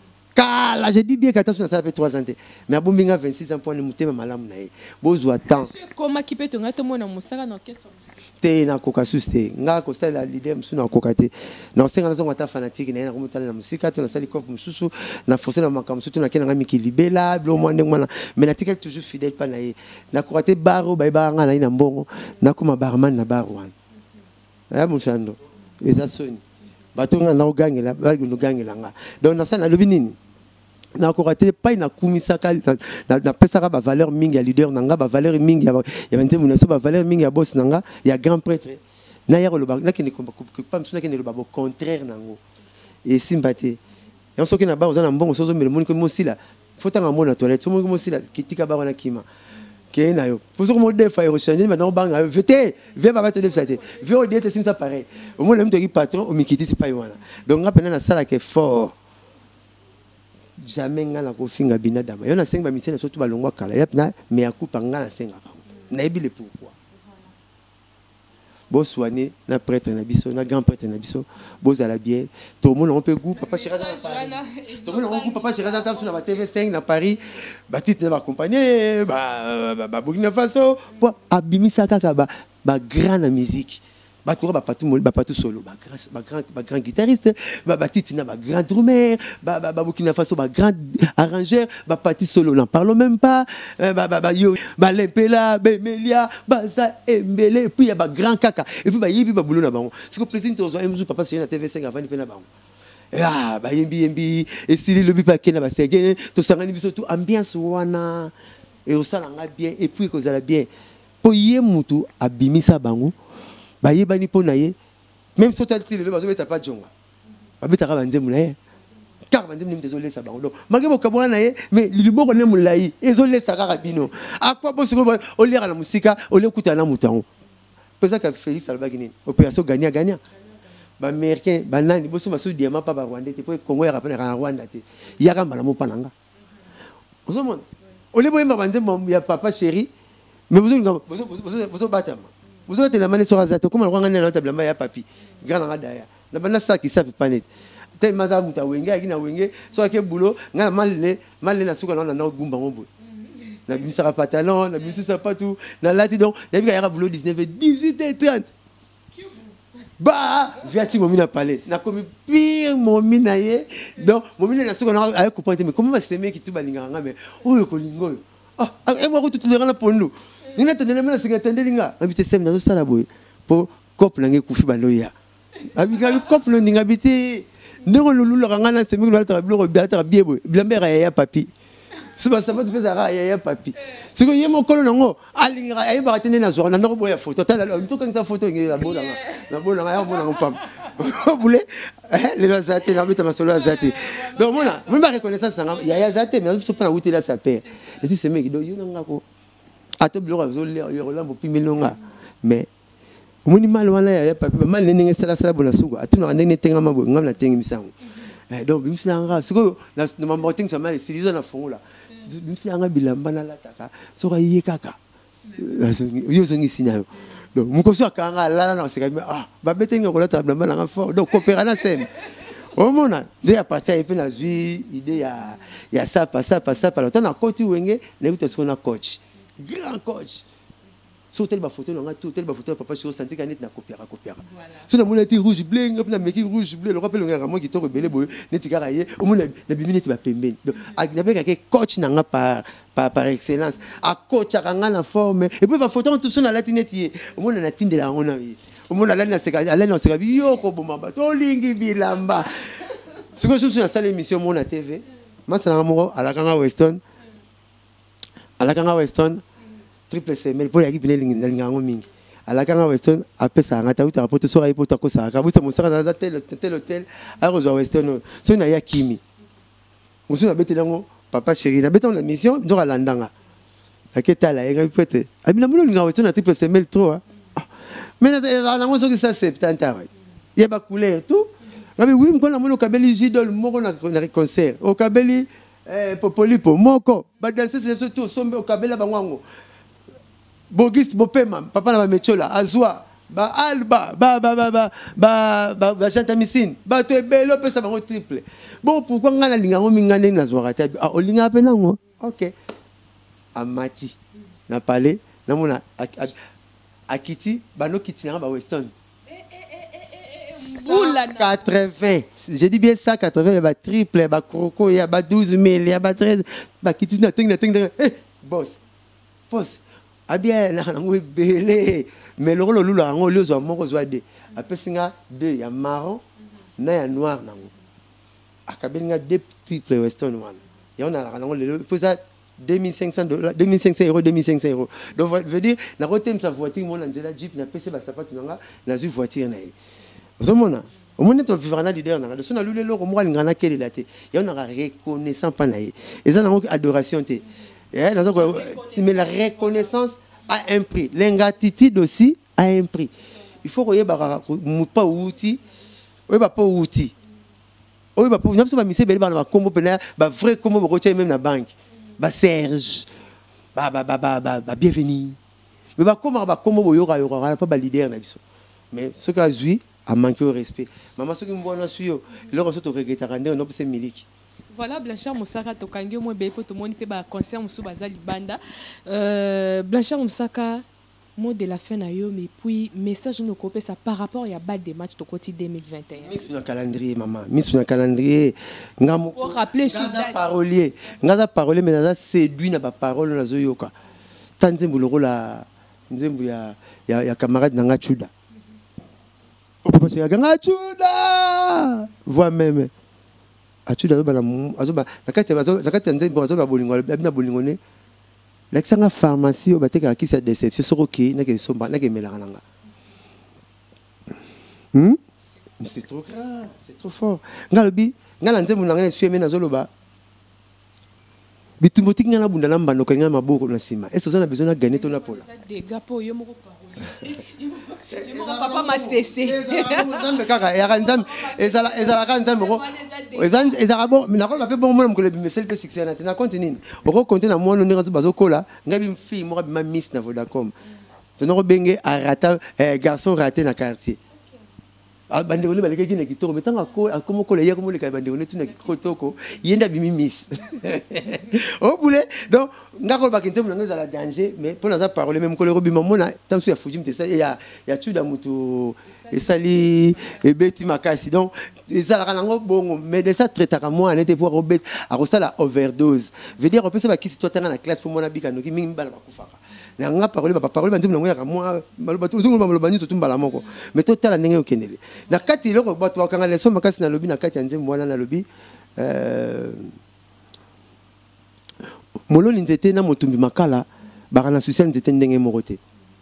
A: kala je dis bien qu'attention ça fait trois ans mais abominga vingt-six ans pour ne mutema malamu na ye bozwa temps
B: comment qui peut te ngato mona musaka na orchestre
A: te na koka suste nga ko sala leader musu na koka te na senga na zonga ta fanatique na na komutana na musika to na sali kof mususu na forcer na makambo sutu na kena ngami kilibela blo mwande ngwana mais na tika toujours fidèle pa na ye na ko te baro ba ba nga na ina mbongo na kuma barman na baro wana ya mushando eza soni batonga na ogangela ba no gangela nga donc na sana lobi nini na ko raté pas na kumisaka na na pesaka ba valeur mingi ya leader nanga ba valeur mingi ya ya bante munaso ba valeur mingi ya boss nanga ya grand prêtre na ya lo ba na kini ko pas msuna kini lo ba contraire nango et sympathie et on soki na ba ozana mbongo sozo mele moni ko mosila fotanga mona toilette somo ko mosila kitika ba wana kima ke na yo pour ce mo defa yo changer maintenant banga vete ve ba ba te defa te ve o diete sim ça pareil au moins le mto ki patron o mikiti si pa yo wana donc ngapena na sala ke fort jamais ngana ko finga binadama yo na senga misena surtout balongwa kala yap na me akupa ngana senga na yebi le pourquoi bo soigner na prêtre na biso na grand prêtre na biso bo za la bien tout le monde on peut goût papa Chiraza na Paris tout le monde on goût papa Chiraza ta sur na T V cinq na Paris ba titre ba accompagner ba ba Burkina Faso pour abimisa kaka ba ba grand musique ba tout ba patou ba patou solo ba grand ba grand ba grand guitariste ba ba titi na ba grand drummer ba ba Burkina Faso ba grand arrangeur ba pati solo n'en parlons même pas ba ba ba yo ba lempela ba melia ba za embele puis ya ba grand kaka et puis ba yibi ba boulot na bango ce que président tozo emzu papa c'est na T V cinq avant ni pena bango ah ba yembi yembi et si le bi pa kena ba segene to sangani biso tout ambiance wana et au salanga bien et puis kozala bien po yemutu abimisa bango ba yebani pona ye même si tu as dit le bazo beta pas jonga ba beta ka banze mulaye car banze mnim désolé ça bango mage bokabona na ye mais liboko ne mulayi ezole ça ka bino akwa bo siko o lera la musika o le kuta na mutango pesa ka Félix Albagini opération gagnant gagnant ba américain ba nani bo so baso diamant pa ba Rwanda te po Congo ya rapena na Rwanda te ya ka mbala mo pananga ozomona o le boyemba banze ya papa chéri mais bozo bozo bozo bozo batama vous avez la manée sur Azato, comme on a un table à papi, grand à d'ailleurs. La banane ça qui s'appelle panet. Tel mazam ta wenga, qui n'a wengé, soit quel boulot, n'a mal les mal les nasouka dans la gumba en bout. La misère pas talent, la musique ça pas tout. La lati donc, la vie a boulot dix-neuf, dix-huit et trente. Bah, viati mon mina palais. N'a comme pire mon minaye. Donc, mon mina nasouka n'a pas compris, mais comment va s'aimer qui tout balinganga, mais oh, yo kolingo. Ah, et moi, tout le monde pour nous. Ni na tendele mena singa tendele nga. Abite sem na zo sala boy. Po couple nge kufi baloya. Abika couple ninga bite. Ndeko lulu la ngana semi ko ta bilo ko biata biebo. Blambera ya papi. Suba sabato pesa ra ya papi. Siko yemo kolo nango alinga ya ba tene na zo na ndoko boya photo. Tala to kan sa photo ngi la bona nga. Na bona nga ya bona ngopam. Vous voulez les Zate, la bête masolo Zate. Donc voilà, même pas reconnaissance il y a Zate mais je peux pas où là sa père. Et si ce mec do yo nga ko atoblo ka zo le yo la mo pimelonga. Mais moni mal wana ya papa mal nenge sala sala bona suko atuna ndenge tenga mabo ngamna tengi misango. Eh donc bimsila nga siko na mambo tengi sama les silizo na fongola. Bimsila nga bilamba na lataka so ka yekaka. Yo zongi sinayo. Donc, mon suis à là, là, c'est ah, bah, bête, on a table, on fort. Donc, coopérer la scène. Au moment, dès à partir, il y a vie, il y a, il y a ça, pas ça, pas ça, pas l'autre. On a coach, on a ce qu'on a coach. Grand coach. Sur tel photo, on a tout, tel photo, papa, je sentais qu'on était à coopérer, coopérer. Sur le monde était rouge, bleu, on a mis rouge, bleu, le rappel, on a moi qui t'aurait belé, n'était qu'à railler. Au monde, la bimine était pas payée. Donc, avec un coach, n'a pas. Par, par excellence, à coach, à la forme, et puis, la photo, tout ça, on a la tinette, au monde, on a tinté la on a vu. Au monde, on a la on s'est dit, yo, Koboma, to lingi bilamba. Ce que je suis dans cette émission, mon à T V, moi, c'est un amour à la Kanga Weston, à la Kanga Weston, triple C M L, pour y aller, il à la Kanga Weston, après ça, on a tout rapporté sur la porte à Kosa, à vous, c'est mon dans tel hôtel, à Rosa Weston, c'est une Ayakimi. Vous savez, bête là, papa chéri, na béton la mission, nous allons l'andanga. La quête là, il va peut-être. Ah, mais la moulin n'a pas triple C M L trop. Mais na na moi que ça c'est tanta. Il y a pas couleur tout. Mais oui, quand la moulin au Kabeli Jidol, moko na na concert. Au Kabeli eh Popolipo, moko. Ba danser c'est surtout sombe au Kabela bangwango. Bogist Bopema, papa na mechola, azwa. Ba alba ba ba ba ba ba ba ba chantamicine ba to ebelo pesa bango triple bon pourquoi ngana linga ngo mingane na zwara ta ah olinga pena ngo OK amati na parler na mona akiti bano kiti na ba Weston quatre-vingts j'ai dit bien ça quatre-vingts ba triple ba croco ya ba douze mille ya ba treize ba kiti na ting na ting eh boss boss abia na ngo belé mais le rôle lula ngo lezo moko zoade apesinga deux ya marron na ya noir nango akabenga deux triple Weston one ya on a ngo le posa deux mille cinq cents dollars deux mille cinq cents euros deux mille cinq cents euros donc veut dire na rotem sa voiture mon nzela jeep na pese ba sapatu nga na zu voiture na ye ozomona omone to vivre na leader na de sona lule lo mo alinga na kele laté ya on a reconnaissance pa na ye eza nango adoration te eh na zo mais la reconnaissance a un prix. L'ingratitude aussi a un prix. Il faut que vous pas outil, vous pas pas outil. Vous pas vous n'avez pas mis ces belles balles combo pénal, bah vrai combo vous retirez même la banque, bah Serge, bah bah bah bah bah bienvenue. Mais bah comment bah comment vous y aura y aura pas bah leader na biso. Mais ce qu'a joué a manqué au respect. Maman ce qui me voit na suyo, le reste au regret à rendre non c'est milique.
B: Voilà, Blanchard Moussaka, Tokangi, moi, Bépo, tout le monde peut pas concert Moussou Bazali Banda. Blanchard Moussaka, mot de la fin à yo, mais puis message nous copie ça par rapport à bas des matchs de côté deux mille vingt et un.
A: Mis sur le calendrier, maman. Mis sur le calendrier.
B: Pour rappeler sur
A: la parolier. Ngaza parolier, mais ngaza séduit na ba parole na zoyoka. Tanzembu le rôle à nzembu ya ya ya camarade nanga chuda. On peut passer à ganga chuda. Voix même. Achuda azoba na azoba nakati azoba nakati nzembu azoba bolingo abina bolingo ne. La pharmacie, on a qui cette déception, c'est ok, n'a que somba, n'a que mélananga. Hmm? C'est trop grave, c'est trop fort. Ngalobi, ngalanze munanga sueme na zoloba. Bitumbotik ngana bundala mbano kanga maboko na sima. Est-ce que on a besoin de gagner ton apola?
B: Des gars pour yo moko parole. Yo papa m'a cessé.
A: Nzambe kaka, ya nzambe, ezala ezala ka nzambe ko. Ezan ezala bon, mais nakolo ba bon mo ko le bimesel pe six na tena continue. Oko compter na mo no ngazo bazokola, ngabi mfi mo ba miss na Vodacom. Tonoko benge arata garçon raté na quartier. Bande on baleke kine kitoko metanga ko akomo ko le ya komo le ka bande on tuna kitoko yenda bimi miss. Oh boule donc ngako ba kinte mo ngeza la danger mais pour la parole même ko le robima mona tansu ya fujim te ça ya ya tuda mutu et sali et beti makasi donc ezalaka nango bongo médecin traitaka moi n'était pour robet a la overdose veut dire on peut savoir qui si toi t'es dans la classe pour moi bika noki mingi bala bakufaka na nga parole ba parole banzim nango ya moi maloba tout le monde maloba tout mbala moko mais toi tala ndenge okendele na kati loko bato bakanga leso makasi na lobi na kati ya nzembo wana na lobi euh moloni nzete na motumbi makala bana susi nzete ndenge morote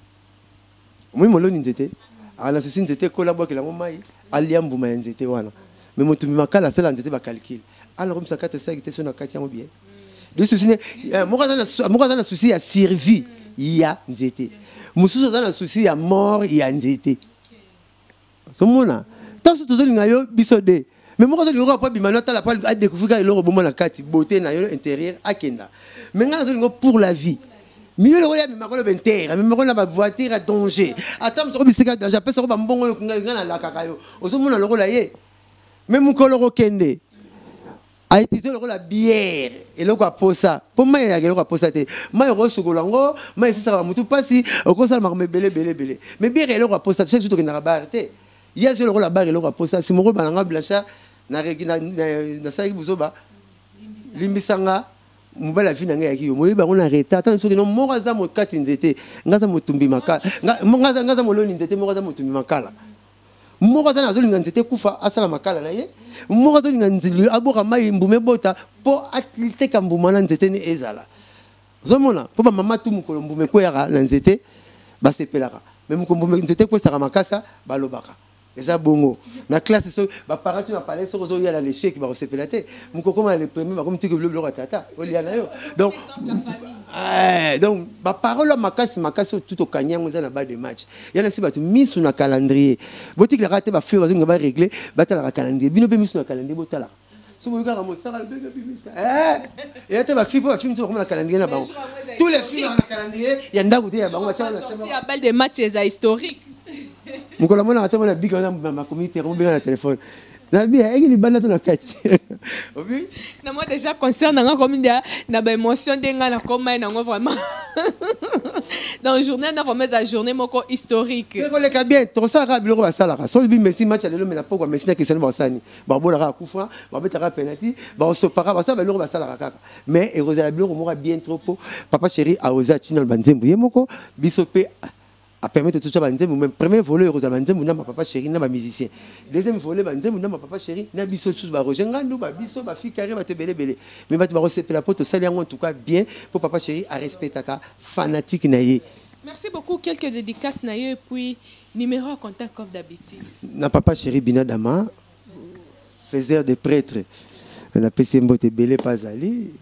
A: moi moloni nzete ana susi nzete kola bwa kila ngomai aliambu ma nzete wana mais motumbi makala sala nzete ba calcul alors comme ça kate ça qui était sur na kati yango bien de susi ne mokaza na mokaza na susi ya survie ya nzete mususu za na susi ya mort ya nzete somona tanso tozoli ngayo biso de mais mokaza liro pa bimano tala pa a découvrir loro bomo na kati beauté na yo intérieur akenda mais ngazo lingo pour la vie mieux le roya makolo bentera mais makolo na voiture à danger attends so bisika j'appelle ça ba mbongo ngana la kakayo osomona loro la ye même mukolo ro kende a utilisé la bière et le quoi pour ça pour moi il y a le quoi pour ça te moi je reçois golango moi c'est ça va mutu passi au cause ça m'a belé belé belé mais bière et le quoi pour ça chaque jour que na barté il y a le la barre et le quoi pour ça si mon roba na blancha na na na sai buzoba limbisanga mobala vie nanga yaki yo moyeba on arrêter attends soki no moraza mo kati nzete ngaza motumbi makala ngaza ngaza moloni nzete moraza motumbi makala moraza na zolinga nzete kufa asala makala na ye moraza zolinga nzili aboka mai mbume bota po atlite kambuma na nzete ni ezala zomona po ba mama tu mukolo mbume ko yaka na nzete ba sepelaka mais mukombume nzete ko saka makasa balobaka eza bongo na classe so ba parents tu na parler so zo ya la l'échec ba sepelate mukoko ma le premier ba comme tu que le bleu tata oliana yo donc eh donc ba parole makasi makasi tout au kanyango za na ba de match yana si ba tu misu na calendrier boti que la raté ba faire ba régler ba tala la calendrier bino be misu na calendrier botala so mo ka mo sala be be misa eh et ba fifa ba film sur na calendrier na ba tous les films na calendrier ya ndaku te ya ba ma tala na
B: chama ya balle de match historique
A: mukolo mona ata mona big na ma communauté on bien na téléphone na bien et il banda na kati obi
B: na moi déjà concerne nga comme dia na ba émotion denga na koma na ngo vraiment dans journée na vraiment la journée moko historique
A: ko le ka bien to ça ra biloko ba sala so bi Messi match lelo mais na poko Messi na kesana ba sani ba bola ra kufa ba betara penalty ba so para ba sa ba biloko ba sala kaka mais et rozala biloko moko bien trop papa chéri a oza china banzembu yemoko bisope a permettre tout ça banzembu même premier volet rozala banzembu na papa chéri na ba musicien deuxième volet banzembu na papa chéri na biso tous ba roger ngandu ba biso ba fikari ba te belé belé mais ba te ba recevoir la porte ça en tout cas bien pour papa chéri à respecter ka fanatique na ye.
B: Merci beaucoup. Quelques dédicaces na yo et puis numéro à contact comme d'habitude.
A: Na papa chéri Binadama faiseur de prêtre na pesi mbote belé pas ali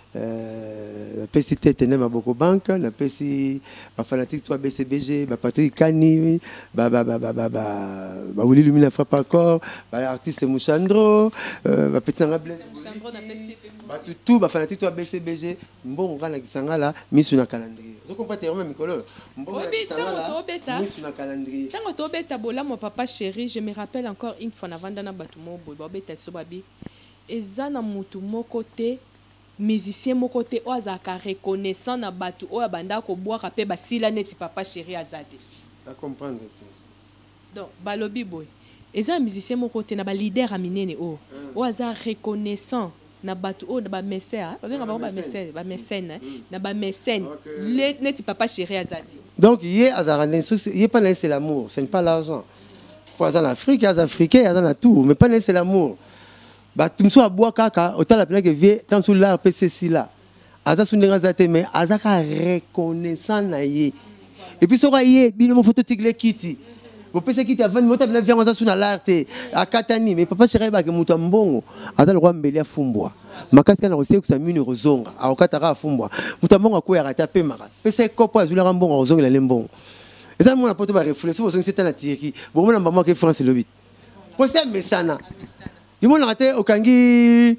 A: la pesi tête na maboko banque na pesi ba fanatique toi B C B G ba Patrick Kani ba ba ba ba ba ba Willy Lumina frappe encore ba artiste Mouchandro ba petit nga Blaise Mouchandro na pesi ba tout ba fanatique toi B C B G mbongo na kisanga la misu na calendrier zo comprendre vraiment mikolo mbongo na kisanga misu na calendrier
B: tango to beta bola mon papa chéri je me rappelle encore une fois na vanda na batumo boy ba beta so babi ezana mutu moko te musicien moko te o azaka reconnaissant na batu o abanda ko boire pe basila neti papa chéri azade
A: à comprendre
B: donc balobi boy ezana musicien moko te na ba leader aminene o o aza reconnaissant na batu o na ba mécène ba benga ba mécène ba mécène na ba mécène neti papa chéri azade
A: donc yé azara yé pas c'est l'amour ce n'est pas l'argent pour azana Afrique az africain azana tout mais pas c'est l'amour ba tumso aboa kaka otala pena que vie tant sous l'art P C C là aza sundenga zate mais azaka reconnaissant na ye et puis sora ye bino mo photo tigle kiti bo P C kiti avant mota bina vient aza suna l'art a katani mais papa chéri ba ke mutu mbongo aza le roi mbeli afumbwa makasi na rosé kusa mini rozonga a okataka afumbwa mutu mbongo ko ya rata pe mara P C kopo azula mbongo rozonga la lembongo eza mo na poto ba réfléchir bo c'est na tiki bo mo na mbamo ke France le huit pour ça mesana du monde raté okangi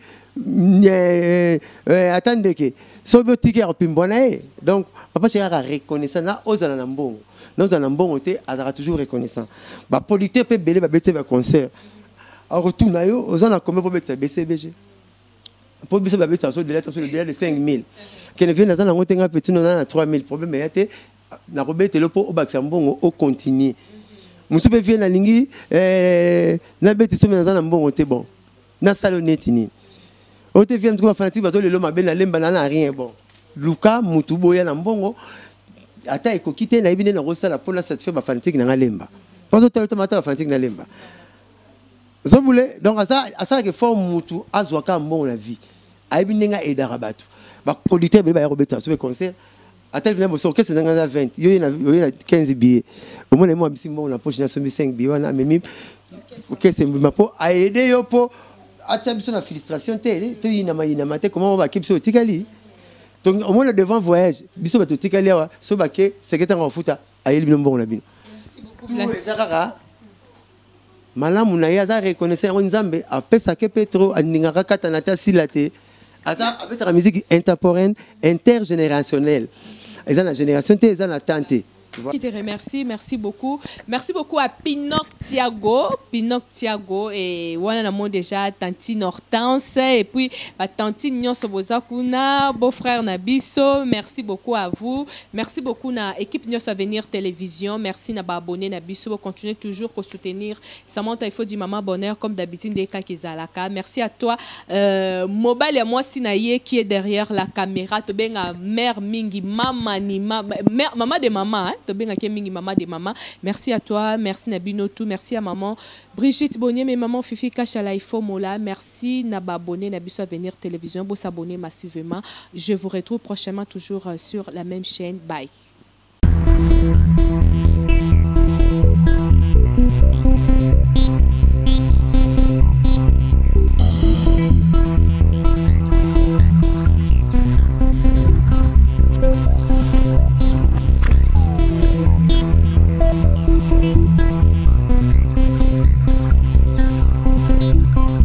A: attendez que so botiki ya pimbona donc papa chéri a reconnaissant na ozana na mbongo na ozana mbongo te azara toujours reconnaissant ba polité pe belé ba bete ba concert a retour na yo ozana combien pour bete B C B G pour bete ba bete so de lettre sur le délai de cinq mille que ne vient na ngote nga petit na trois mille problème yate na robete le po o baksa mbongo o continuer musu pe vie na lingi euh na beti so na mbongo te bon na saloneti ni o te vie mtuko fanatique bazo lelo mabe na lemba na rien bon luka mutu boya na mbongo ata ekokite na ibine na rosala pour la satisfaire ba fanatique na lemba parce que tellement mata ba fanatique na lemba zo boule donc ça ça que forme mutu azwaka mbongo na vie aibine nga edara batu ba producteur be ba robeta so be concert atel vient bosso que c'est dans vingt yo y a quinze billets au moins moi bisi mbongo na poche na sombi cinq billets wana memi que c'est ma po a aider yo po acha biso na frustration te to yina ma yina mate comment ba kipso tikali donc au moins devant voyage biso ba to tikali wa so ba ke secrétaire en futa ayeli bino mbongo na bino merci beaucoup tout ezakaka malamu na yaza reconnaissance ngo nzambe apesa ke petro aningaka kata na ta silate asa avec la musique intemporelle intergénérationnelle ils ont la génération ils ont la tante.
B: Qui te remercie, merci beaucoup. Merci beaucoup à Pinocchio Thiago, Pinocchio Thiago et voilà namon déjà Tantine Hortense et puis bah, Tantine Nyonso Bozakuna, beau-frère Nabiso. Merci beaucoup à vous. Merci beaucoup na équipe Nyonso Avenir Télévision. Merci na abonné Nabiso. Continuez toujours à soutenir. Samantha il faut dire maman bonheur comme d'habitude des cas qui zalaka. Merci à toi. Euh, Mobile et moi Sinaye qui est derrière la caméra. To benga mère mingi maman ni maman maman de maman. Hein? Maman de maman. Merci à toi, merci Nabino tout, merci à maman Brigitte Bonnier, mes maman Fifi Kachalaifo Mola, merci Nababonné Nabiso Avenir Télévision, vous s'abonner massivement. Je vous retrouve prochainement toujours sur la même chaîne. Bye.